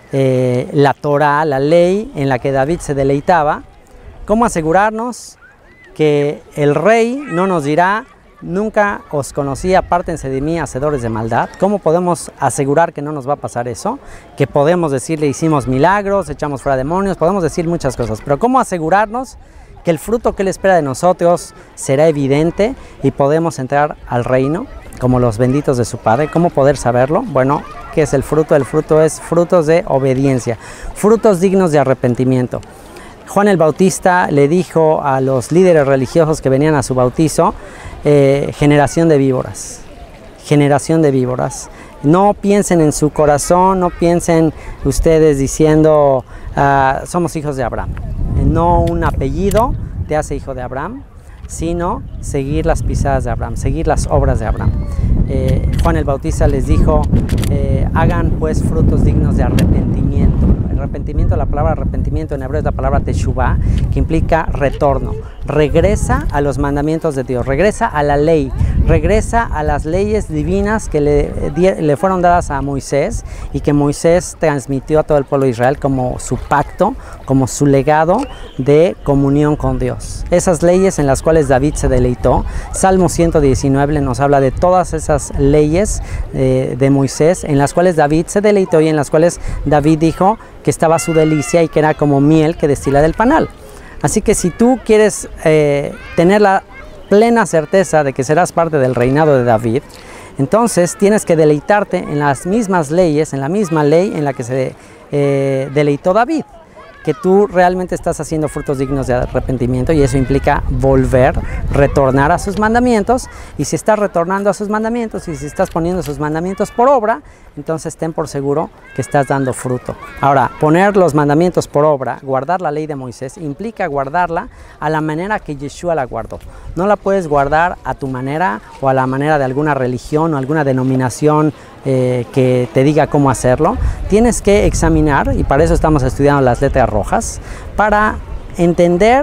eh, la Torah, la ley en la que David se deleitaba, cómo asegurarnos que el rey no nos dirá, nunca os conocí, apártense de mí, hacedores de maldad? ¿Cómo podemos asegurar que no nos va a pasar eso? Que podemos decirle, hicimos milagros, echamos fuera demonios, podemos decir muchas cosas, pero ¿cómo asegurarnos que el fruto que Él espera de nosotros será evidente y podemos entrar al reino como los benditos de su Padre? ¿Cómo poder saberlo? Bueno, ¿qué es el fruto? El fruto es frutos de obediencia, frutos dignos de arrepentimiento. Juan el Bautista le dijo a los líderes religiosos que venían a su bautizo, eh, generación de víboras, generación de víboras. No piensen en su corazón, no piensen ustedes diciendo, uh, somos hijos de Abraham. No un apellido te hace hijo de Abraham, sino seguir las pisadas de Abraham, seguir las obras de Abraham. Eh, Juan el Bautista les dijo, eh, hagan pues frutos dignos de arrepentimiento. Arrepentimiento, la palabra arrepentimiento en hebreo es la palabra teshuvah, que implica retorno. Regresa a los mandamientos de Dios, regresa a la ley, regresa a las leyes divinas que le, le fueron dadas a Moisés y que Moisés transmitió a todo el pueblo de Israel como su pacto, como su legado de comunión con Dios. Esas leyes en las cuales David se deleitó. Salmo ciento diecinueve nos habla de todas esas leyes eh, de Moisés en las cuales David se deleitó y en las cuales David dijo que estaba su delicia y que era como miel que destila del panal. Así que si tú quieres eh, tener la plena certeza de que serás parte del reinado de David, entonces tienes que deleitarte en las mismas leyes, en la misma ley en la que se eh, deleitó David, que tú realmente estás haciendo frutos dignos de arrepentimiento, y eso implica volver, retornar a sus mandamientos. Y si estás retornando a sus mandamientos y si estás poniendo sus mandamientos por obra, entonces ten por seguro que estás dando fruto. Ahora, poner los mandamientos por obra, guardar la ley de Moisés, implica guardarla a la manera que Yeshua la guardó. No la puedes guardar a tu manera o a la manera de alguna religión o alguna denominación eh, que te diga cómo hacerlo. Tienes que examinar, y para eso estamos estudiando las letras rojas, para entender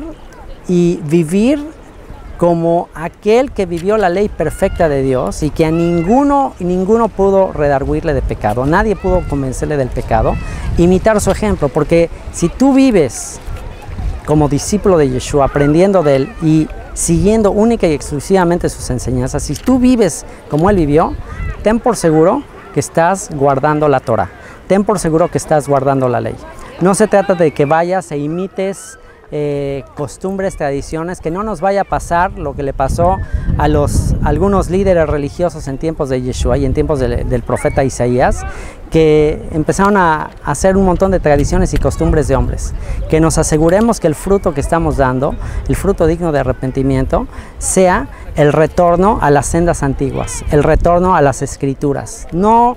y vivir como aquel que vivió la ley perfecta de Dios y que a ninguno, ninguno pudo redarguirle de pecado, nadie pudo convencerle del pecado. Imitar su ejemplo, porque si tú vives como discípulo de Yeshua, aprendiendo de Él y siguiendo única y exclusivamente sus enseñanzas, si tú vives como Él vivió, ten por seguro que estás guardando la Torah, ten por seguro que estás guardando la ley. No se trata de que vayas e imites Eh, costumbres, tradiciones, que no nos vaya a pasar lo que le pasó a los algunos líderes religiosos en tiempos de Yeshua y en tiempos de, del profeta Isaías, que empezaron a hacer un montón de tradiciones y costumbres de hombres. Que nos aseguremos que el fruto que estamos dando, el fruto digno de arrepentimiento, sea el retorno a las sendas antiguas, el retorno a las escrituras. No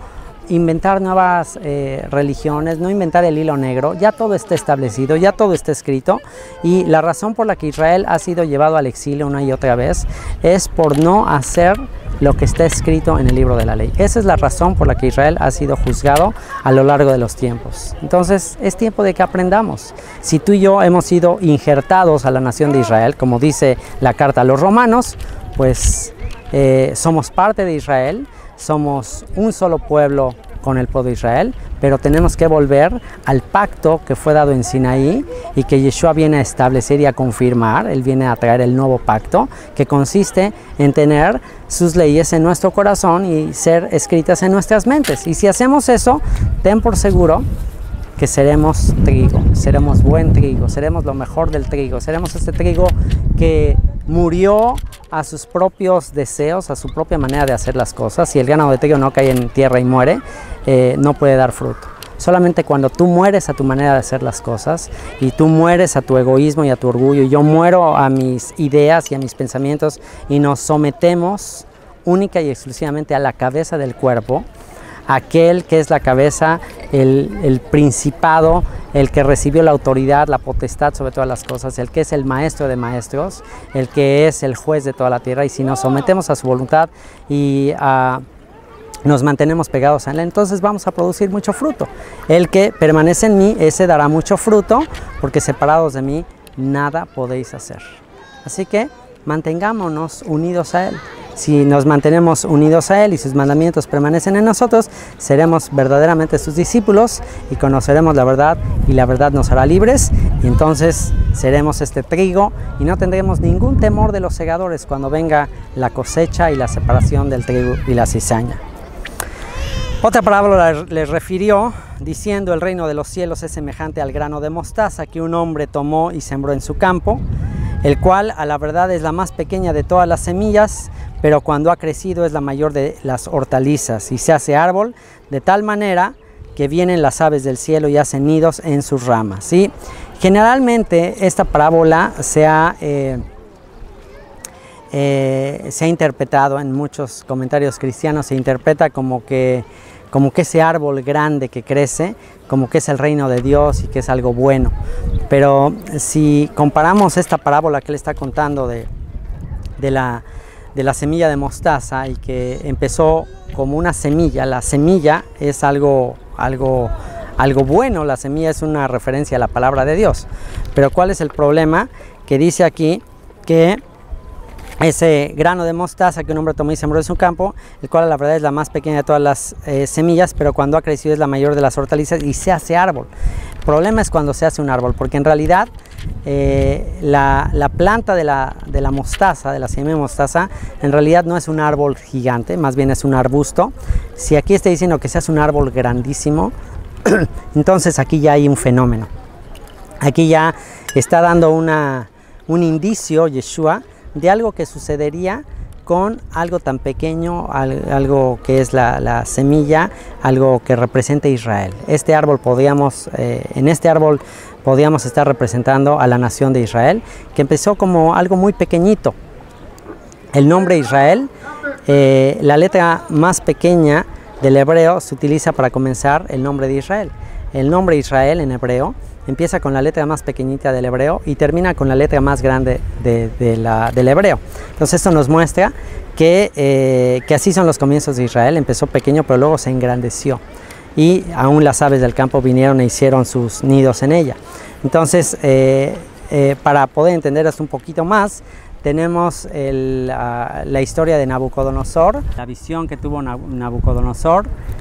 inventar nuevas eh, religiones, no inventar el hilo negro. Ya todo está establecido, ya todo está escrito, y la razón por la que Israel ha sido llevado al exilio una y otra vez es por no hacer lo que está escrito en el libro de la ley. Esa es la razón por la que Israel ha sido juzgado a lo largo de los tiempos. Entonces es tiempo de que aprendamos. Si tú y yo hemos sido injertados a la nación de Israel, como dice la carta a los romanos, pues eh, somos parte de Israel, somos un solo pueblo con el pueblo de Israel, pero tenemos que volver al pacto que fue dado en Sinaí y que Yeshua viene a establecer y a confirmar. Él viene a traer el nuevo pacto, que consiste en tener sus leyes en nuestro corazón y ser escritas en nuestras mentes. Y si hacemos eso, ten por seguro que seremos trigo, seremos buen trigo, seremos lo mejor del trigo, seremos este trigo que murió a sus propios deseos, a su propia manera de hacer las cosas. Si el grano de trigo no cae en tierra y muere, eh, no puede dar fruto. Solamente cuando tú mueres a tu manera de hacer las cosas y tú mueres a tu egoísmo y a tu orgullo, y yo muero a mis ideas y a mis pensamientos y nos sometemos única y exclusivamente a la cabeza del cuerpo, aquel que es la cabeza, el, el principado, el que recibió la autoridad, la potestad sobre todas las cosas, el que es el maestro de maestros, el que es el juez de toda la tierra. Y si nos sometemos a su voluntad y a, nos mantenemos pegados a él, entonces vamos a producir mucho fruto. El que permanece en mí, ese dará mucho fruto, porque separados de mí nada podéis hacer. Así que mantengámonos unidos a él. Si nos mantenemos unidos a él y sus mandamientos permanecen en nosotros, seremos verdaderamente sus discípulos y conoceremos la verdad, y la verdad nos hará libres, y entonces seremos este trigo y no tendremos ningún temor de los segadores cuando venga la cosecha y la separación del trigo y la cizaña. Otra parábola les refirió diciendo: el reino de los cielos es semejante al grano de mostaza que un hombre tomó y sembró en su campo, el cual a la verdad es la más pequeña de todas las semillas, pero cuando ha crecido es la mayor de las hortalizas y se hace árbol de tal manera que vienen las aves del cielo y hacen nidos en sus ramas. ¿Sí? Generalmente esta parábola se ha, eh, eh, se ha interpretado en muchos comentarios cristianos, se interpreta como que, como que ese árbol grande que crece, como que es el reino de Dios y que es algo bueno. Pero si comparamos esta parábola que él está contando de, de, la, de la semilla de mostaza, y que empezó como una semilla, la semilla es algo, algo, algo bueno, la semilla es una referencia a la palabra de Dios. Pero ¿cuál es el problema? Que dice aquí que ese grano de mostaza que un hombre tomó y sembró en su campo, el cual a la verdad es la más pequeña de todas las eh, semillas, pero cuando ha crecido es la mayor de las hortalizas y se hace árbol. El problema es cuando se hace un árbol, porque en realidad eh, la, la planta de la, de la mostaza, de la semilla de mostaza, en realidad no es un árbol gigante, más bien es un arbusto. Si aquí está diciendo que se hace un árbol grandísimo, entonces aquí ya hay un fenómeno. Aquí ya está dando una, un indicio Yeshua de algo que sucedería con algo tan pequeño, algo que es la, la semilla, algo que representa a Israel. Este árbol podríamos, eh, en este árbol podríamos estar representando a la nación de Israel, que empezó como algo muy pequeñito. El nombre Israel, eh, la letra más pequeña del hebreo se utiliza para comenzar el nombre de Israel. El nombre Israel en hebreo empieza con la letra más pequeñita del hebreo y termina con la letra más grande de, de la, del hebreo. Entonces esto nos muestra que, eh, que así son los comienzos de Israel. Empezó pequeño, pero luego se engrandeció. Y aún las aves del campo vinieron e hicieron sus nidos en ella. Entonces, eh, eh, para poder entender esto un poquito más, tenemos el, uh, la historia de Nabucodonosor, la visión que tuvo Nabucodonosor,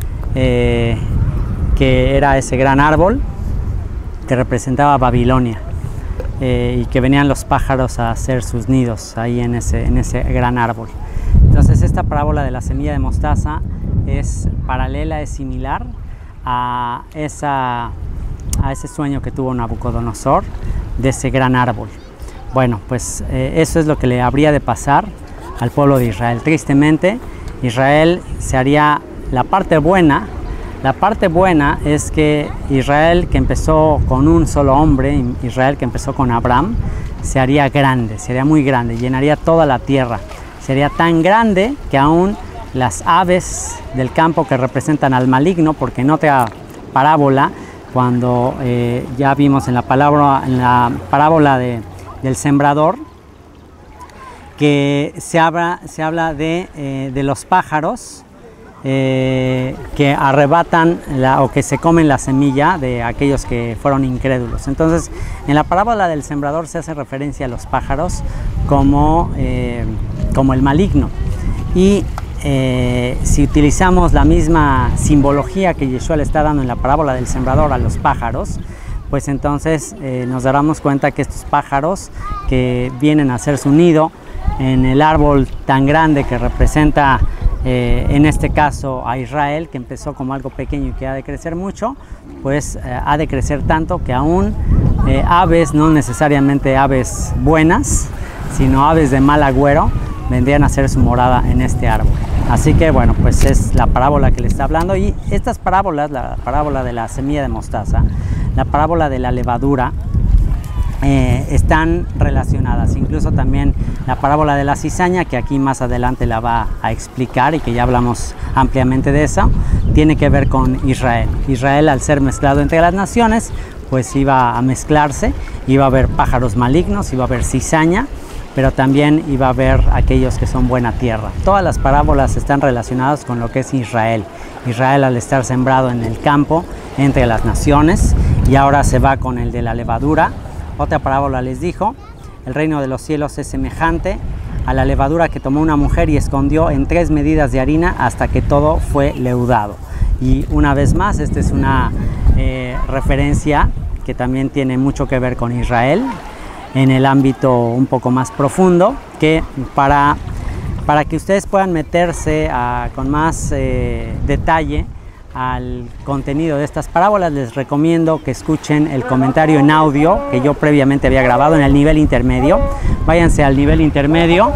eh, que era ese gran árbol que representaba Babilonia, eh, y que venían los pájaros a hacer sus nidos ahí en ese, en ese gran árbol. Entonces esta parábola de la semilla de mostaza es paralela, es similar a, esa, a ese sueño que tuvo Nabucodonosor de ese gran árbol. Bueno, pues eh, eso es lo que le habría de pasar al pueblo de Israel. Tristemente, Israel se haría la parte buena. La parte buena es que Israel, que empezó con un solo hombre, Israel que empezó con Abraham, se haría grande, se haría muy grande, llenaría toda la tierra. Sería tan grande que aún las aves del campo que representan al maligno, porque en otra parábola, cuando eh, ya vimos en la, palabra, en la parábola de, del sembrador, que se habla, se habla de, eh, de los pájaros eh, que arrebatan la, o que se comen la semilla de aquellos que fueron incrédulos. Entonces, en la parábola del sembrador se hace referencia a los pájaros como, eh, como el maligno. Y eh, si utilizamos la misma simbología que Yeshua le está dando en la parábola del sembrador a los pájaros, pues entonces eh, nos daremos cuenta que estos pájaros que vienen a hacer su nido en el árbol tan grande que representa eh, en este caso a Israel, que empezó como algo pequeño y que ha de crecer mucho, pues eh, ha de crecer tanto que aún eh, aves, no necesariamente aves buenas, sino aves de mal agüero, vendrían a hacer su morada en este árbol. Así que bueno, pues es la parábola que le está hablando, y estas parábolas, la parábola de la semilla de mostaza, la parábola de la levadura, Eh, están relacionadas. Incluso también la parábola de la cizaña, que aquí más adelante la va a explicar y que ya hablamos ampliamente de eso, tiene que ver con Israel. Israel, al ser mezclado entre las naciones, pues iba a mezclarse, iba a haber pájaros malignos, iba a haber cizaña, pero también iba a haber aquellos que son buena tierra. Todas las parábolas están relacionadas con lo que es Israel. Israel, al estar sembrado en el campo entre las naciones, y ahora se va con el de la levadura. Otra parábola les dijo: el reino de los cielos es semejante a la levadura que tomó una mujer y escondió en tres medidas de harina hasta que todo fue leudado. Y una vez más, esta es una eh, referencia que también tiene mucho que ver con Israel en el ámbito un poco más profundo, que para, para que ustedes puedan meterse a, con más eh, detalle al contenido de estas parábolas, les recomiendo que escuchen el comentario en audio que yo previamente había grabado en el nivel intermedio. Váyanse al nivel intermedio,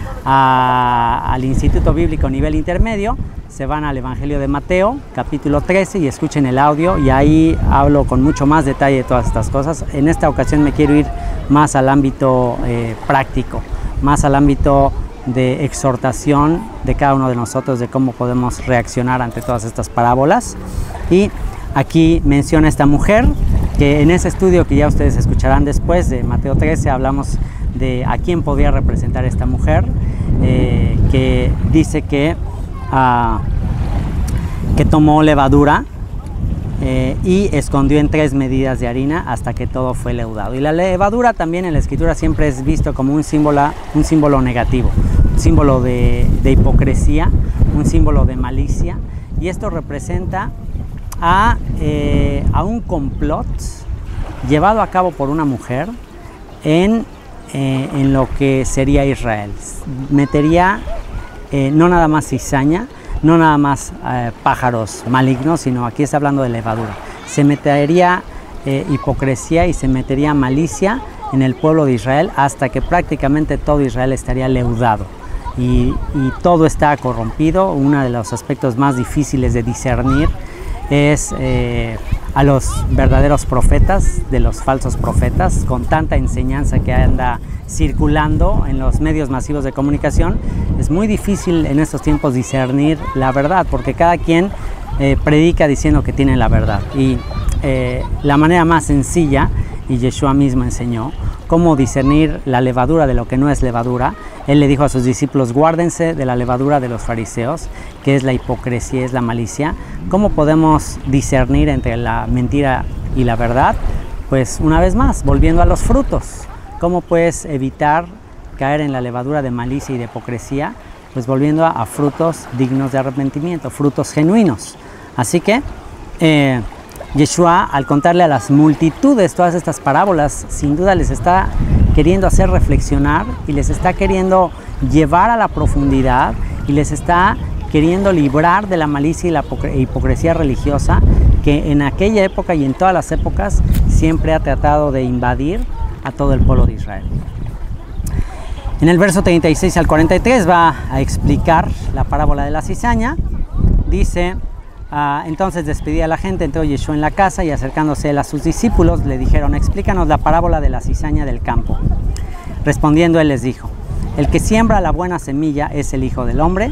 a, al Instituto Bíblico Nivel Intermedio, se van al Evangelio de Mateo, capítulo trece, y escuchen el audio, y ahí hablo con mucho más detalle de todas estas cosas. En esta ocasión me quiero ir más al ámbito eh, práctico, más al ámbito de exhortación de cada uno de nosotros, de cómo podemos reaccionar ante todas estas parábolas. Y aquí menciona esta mujer, que en ese estudio que ya ustedes escucharán después de Mateo trece, hablamos de a quién podría representar esta mujer, eh, que dice que, uh, que tomó levadura eh, y escondió en tres medidas de harina hasta que todo fue leudado. Y la levadura también en la escritura siempre es visto como un símbolo, un símbolo negativo, un símbolo de, de hipocresía, un símbolo de malicia, y esto representa a, eh, a un complot llevado a cabo por una mujer en, eh, en lo que sería Israel. Metería eh, no nada más cizaña, no nada más eh, pájaros malignos, sino aquí está hablando de levadura. Se metería eh, hipocresía y se metería malicia en el pueblo de Israel hasta que prácticamente todo Israel estaría leudado. Y, y todo está corrompido. Uno de los aspectos más difíciles de discernir es eh, a los verdaderos profetas de los falsos profetas, con tanta enseñanza que anda circulando en los medios masivos de comunicación. Es muy difícil en estos tiempos discernir la verdad, porque cada quien eh, predica diciendo que tiene la verdad. Y eh, la manera más sencilla, y Yeshua mismo enseñó cómo discernir la levadura de lo que no es levadura. Él le dijo a sus discípulos: guárdense de la levadura de los fariseos, que es la hipocresía, es la malicia. ¿Cómo podemos discernir entre la mentira y la verdad? Pues una vez más, volviendo a los frutos. ¿Cómo puedes evitar caer en la levadura de malicia y de hipocresía? Pues volviendo a, a frutos dignos de arrepentimiento, frutos genuinos. Así que eh, Yeshua, al contarle a las multitudes todas estas parábolas, sin duda les está queriendo hacer reflexionar y les está queriendo llevar a la profundidad y les está queriendo librar de la malicia y la hipocresía religiosa que en aquella época y en todas las épocas siempre ha tratado de invadir a todo el pueblo de Israel. En el verso treinta y seis al cuarenta y tres va a explicar la parábola de la cizaña. Dice: Uh, entonces despedía a la gente, entró Yeshua en la casa y acercándose él a sus discípulos le dijeron: explícanos la parábola de la cizaña del campo. Respondiendo él les dijo: el que siembra la buena semilla es el Hijo del Hombre,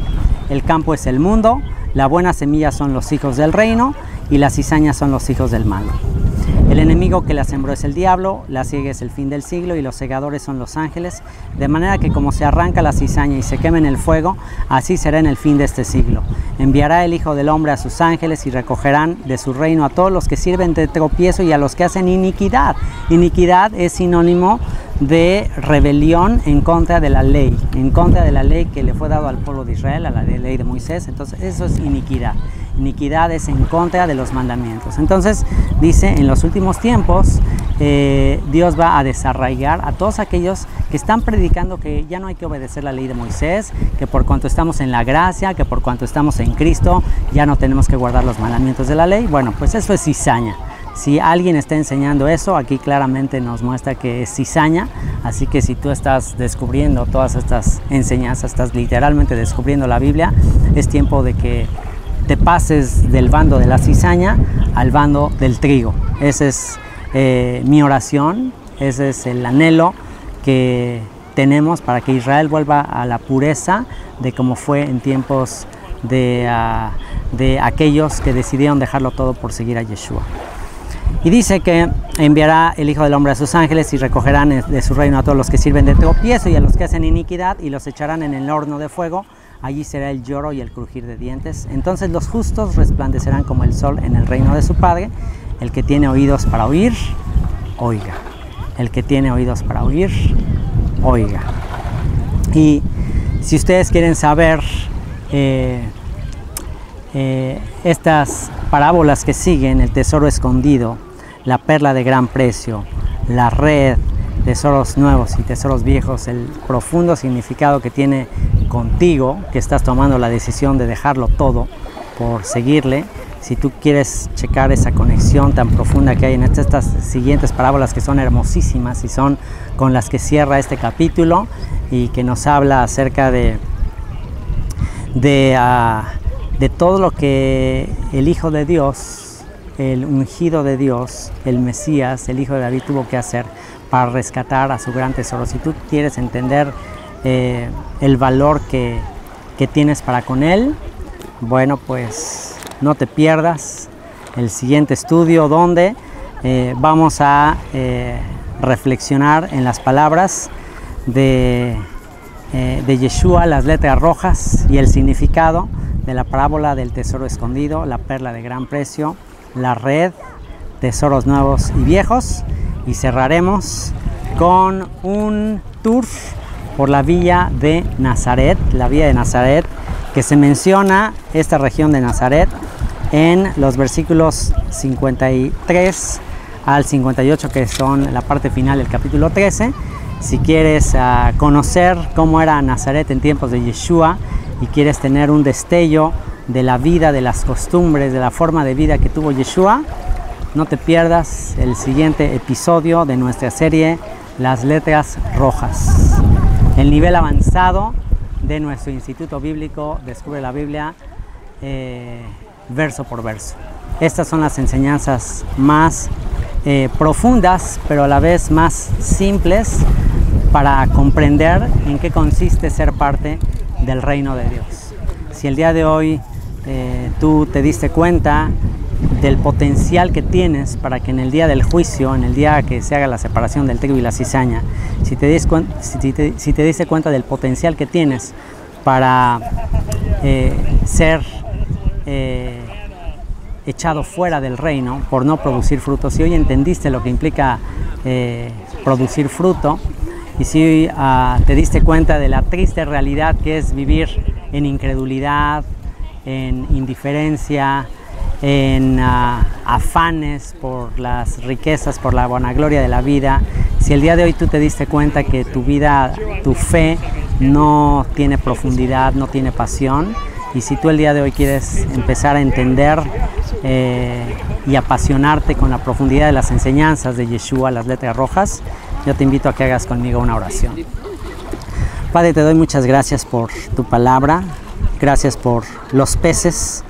el campo es el mundo, la buena semilla son los hijos del reino y las cizañas son los hijos del mal. El enemigo que la sembró es el diablo, la siega es el fin del siglo y los segadores son los ángeles, de manera que como se arranca la cizaña y se quema en el fuego, así será en el fin de este siglo. Enviará el Hijo del Hombre a sus ángeles y recogerán de su reino a todos los que sirven de tropiezo y a los que hacen iniquidad. Iniquidad es sinónimo de rebelión en contra de la ley, en contra de la ley que le fue dado al pueblo de Israel, a la ley de Moisés. Entonces eso es iniquidad. Iniquidad es en contra de los mandamientos. Entonces dice, en los últimos tiempos eh, Dios va a desarraigar a todos aquellos que están predicando que ya no hay que obedecer la ley de Moisés, que por cuanto estamos en la gracia, que por cuanto estamos en Cristo, ya no tenemos que guardar los mandamientos de la ley. Bueno, pues eso es cizaña. Si alguien está enseñando eso, aquí claramente nos muestra que es cizaña, así que si tú estás descubriendo todas estas enseñanzas, estás literalmente descubriendo la Biblia, es tiempo de que te pases del bando de la cizaña al bando del trigo. Esa es eh, mi oración, ese es el anhelo que tenemos para que Israel vuelva a la pureza de como fue en tiempos de, uh, de aquellos que decidieron dejarlo todo por seguir a Yeshua. Y dice que enviará el Hijo del Hombre a sus ángeles y recogerán de su reino a todos los que sirven de tropiezo y a los que hacen iniquidad y los echarán en el horno de fuego. Allí será el lloro y el crujir de dientes. Entonces los justos resplandecerán como el sol en el reino de su Padre. El que tiene oídos para oír, oiga. El que tiene oídos para oír, oiga. Y si ustedes quieren saber eh, eh, estas parábolas que siguen, el tesoro escondido, la perla de gran precio, la red, tesoros nuevos y tesoros viejos, el profundo significado que tiene contigo, que estás tomando la decisión de dejarlo todo por seguirle. Si tú quieres checar esa conexión tan profunda que hay en estas, estas siguientes parábolas, que son hermosísimas y son con las que cierra este capítulo y que nos habla acerca de, de, uh, de todo lo que el Hijo de Dios, el ungido de Dios, el Mesías, el Hijo de David tuvo que hacer para rescatar a su gran tesoro. Si tú quieres entender eh, el valor que, que tienes para con Él, bueno, pues no te pierdas el siguiente estudio donde eh, vamos a eh, reflexionar en las palabras de, eh, de Yeshua, las letras rojas y el significado de la parábola del tesoro escondido, la perla de gran precio, la red, tesoros nuevos y viejos, y cerraremos con un tour por la villa de Nazaret, la villa de Nazaret, que se menciona esta región de Nazaret en los versículos cincuenta y tres al cincuenta y ocho, que son la parte final del capítulo trece. Si quieres uh, conocer cómo era Nazaret en tiempos de Yeshua y quieres tener un destello de la vida, de las costumbres, de la forma de vida que tuvo Yeshua, no te pierdas el siguiente episodio de nuestra serie Las Letras Rojas. El nivel avanzado de nuestro Instituto Bíblico Descubre la Biblia eh, verso por verso. Estas son las enseñanzas más eh, profundas, pero a la vez más simples para comprender en qué consiste ser parte del reino de Dios. Si el día de hoy eh, tú te diste cuenta del potencial que tienes para que en el día del juicio, en el día que se haga la separación del trigo y la cizaña, si te, dis si te, si te diste cuenta del potencial que tienes para eh, ser eh, echado fuera del reino por no producir fruto, si hoy entendiste lo que implica eh, producir fruto, y si uh, te diste cuenta de la triste realidad que es vivir en incredulidad, en indiferencia, en uh, afanes por las riquezas, por la vanagloria de la vida, si el día de hoy tú te diste cuenta que tu vida, tu fe no tiene profundidad, no tiene pasión, y si tú el día de hoy quieres empezar a entender eh, y apasionarte con la profundidad de las enseñanzas de Yeshua, las letras rojas, yo te invito a que hagas conmigo una oración. Padre, te doy muchas gracias por tu palabra, gracias por los peces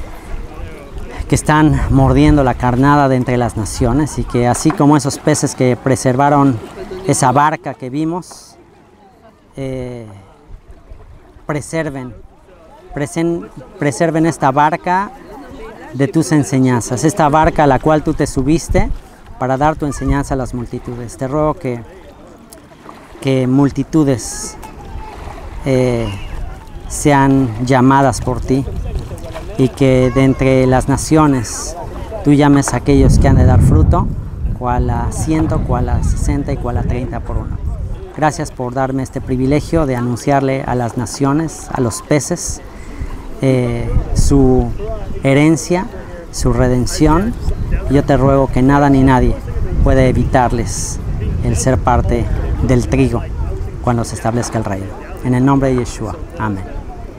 que están mordiendo la carnada de entre las naciones, y que así como esos peces que preservaron esa barca que vimos, eh, preserven presen, preserven esta barca de tus enseñanzas, esta barca a la cual tú te subiste para dar tu enseñanza a las multitudes. Te ruego que, que multitudes eh, sean llamadas por ti y que de entre las naciones tú llames a aquellos que han de dar fruto, cual a ciento, cual a sesenta y cual a treinta por uno. Gracias por darme este privilegio de anunciarle a las naciones, a los peces, eh, su herencia, su redención. Yo te ruego que nada ni nadie puede evitarles el ser parte del trigo cuando se establezca el reino. En el nombre de Yeshua. Amén.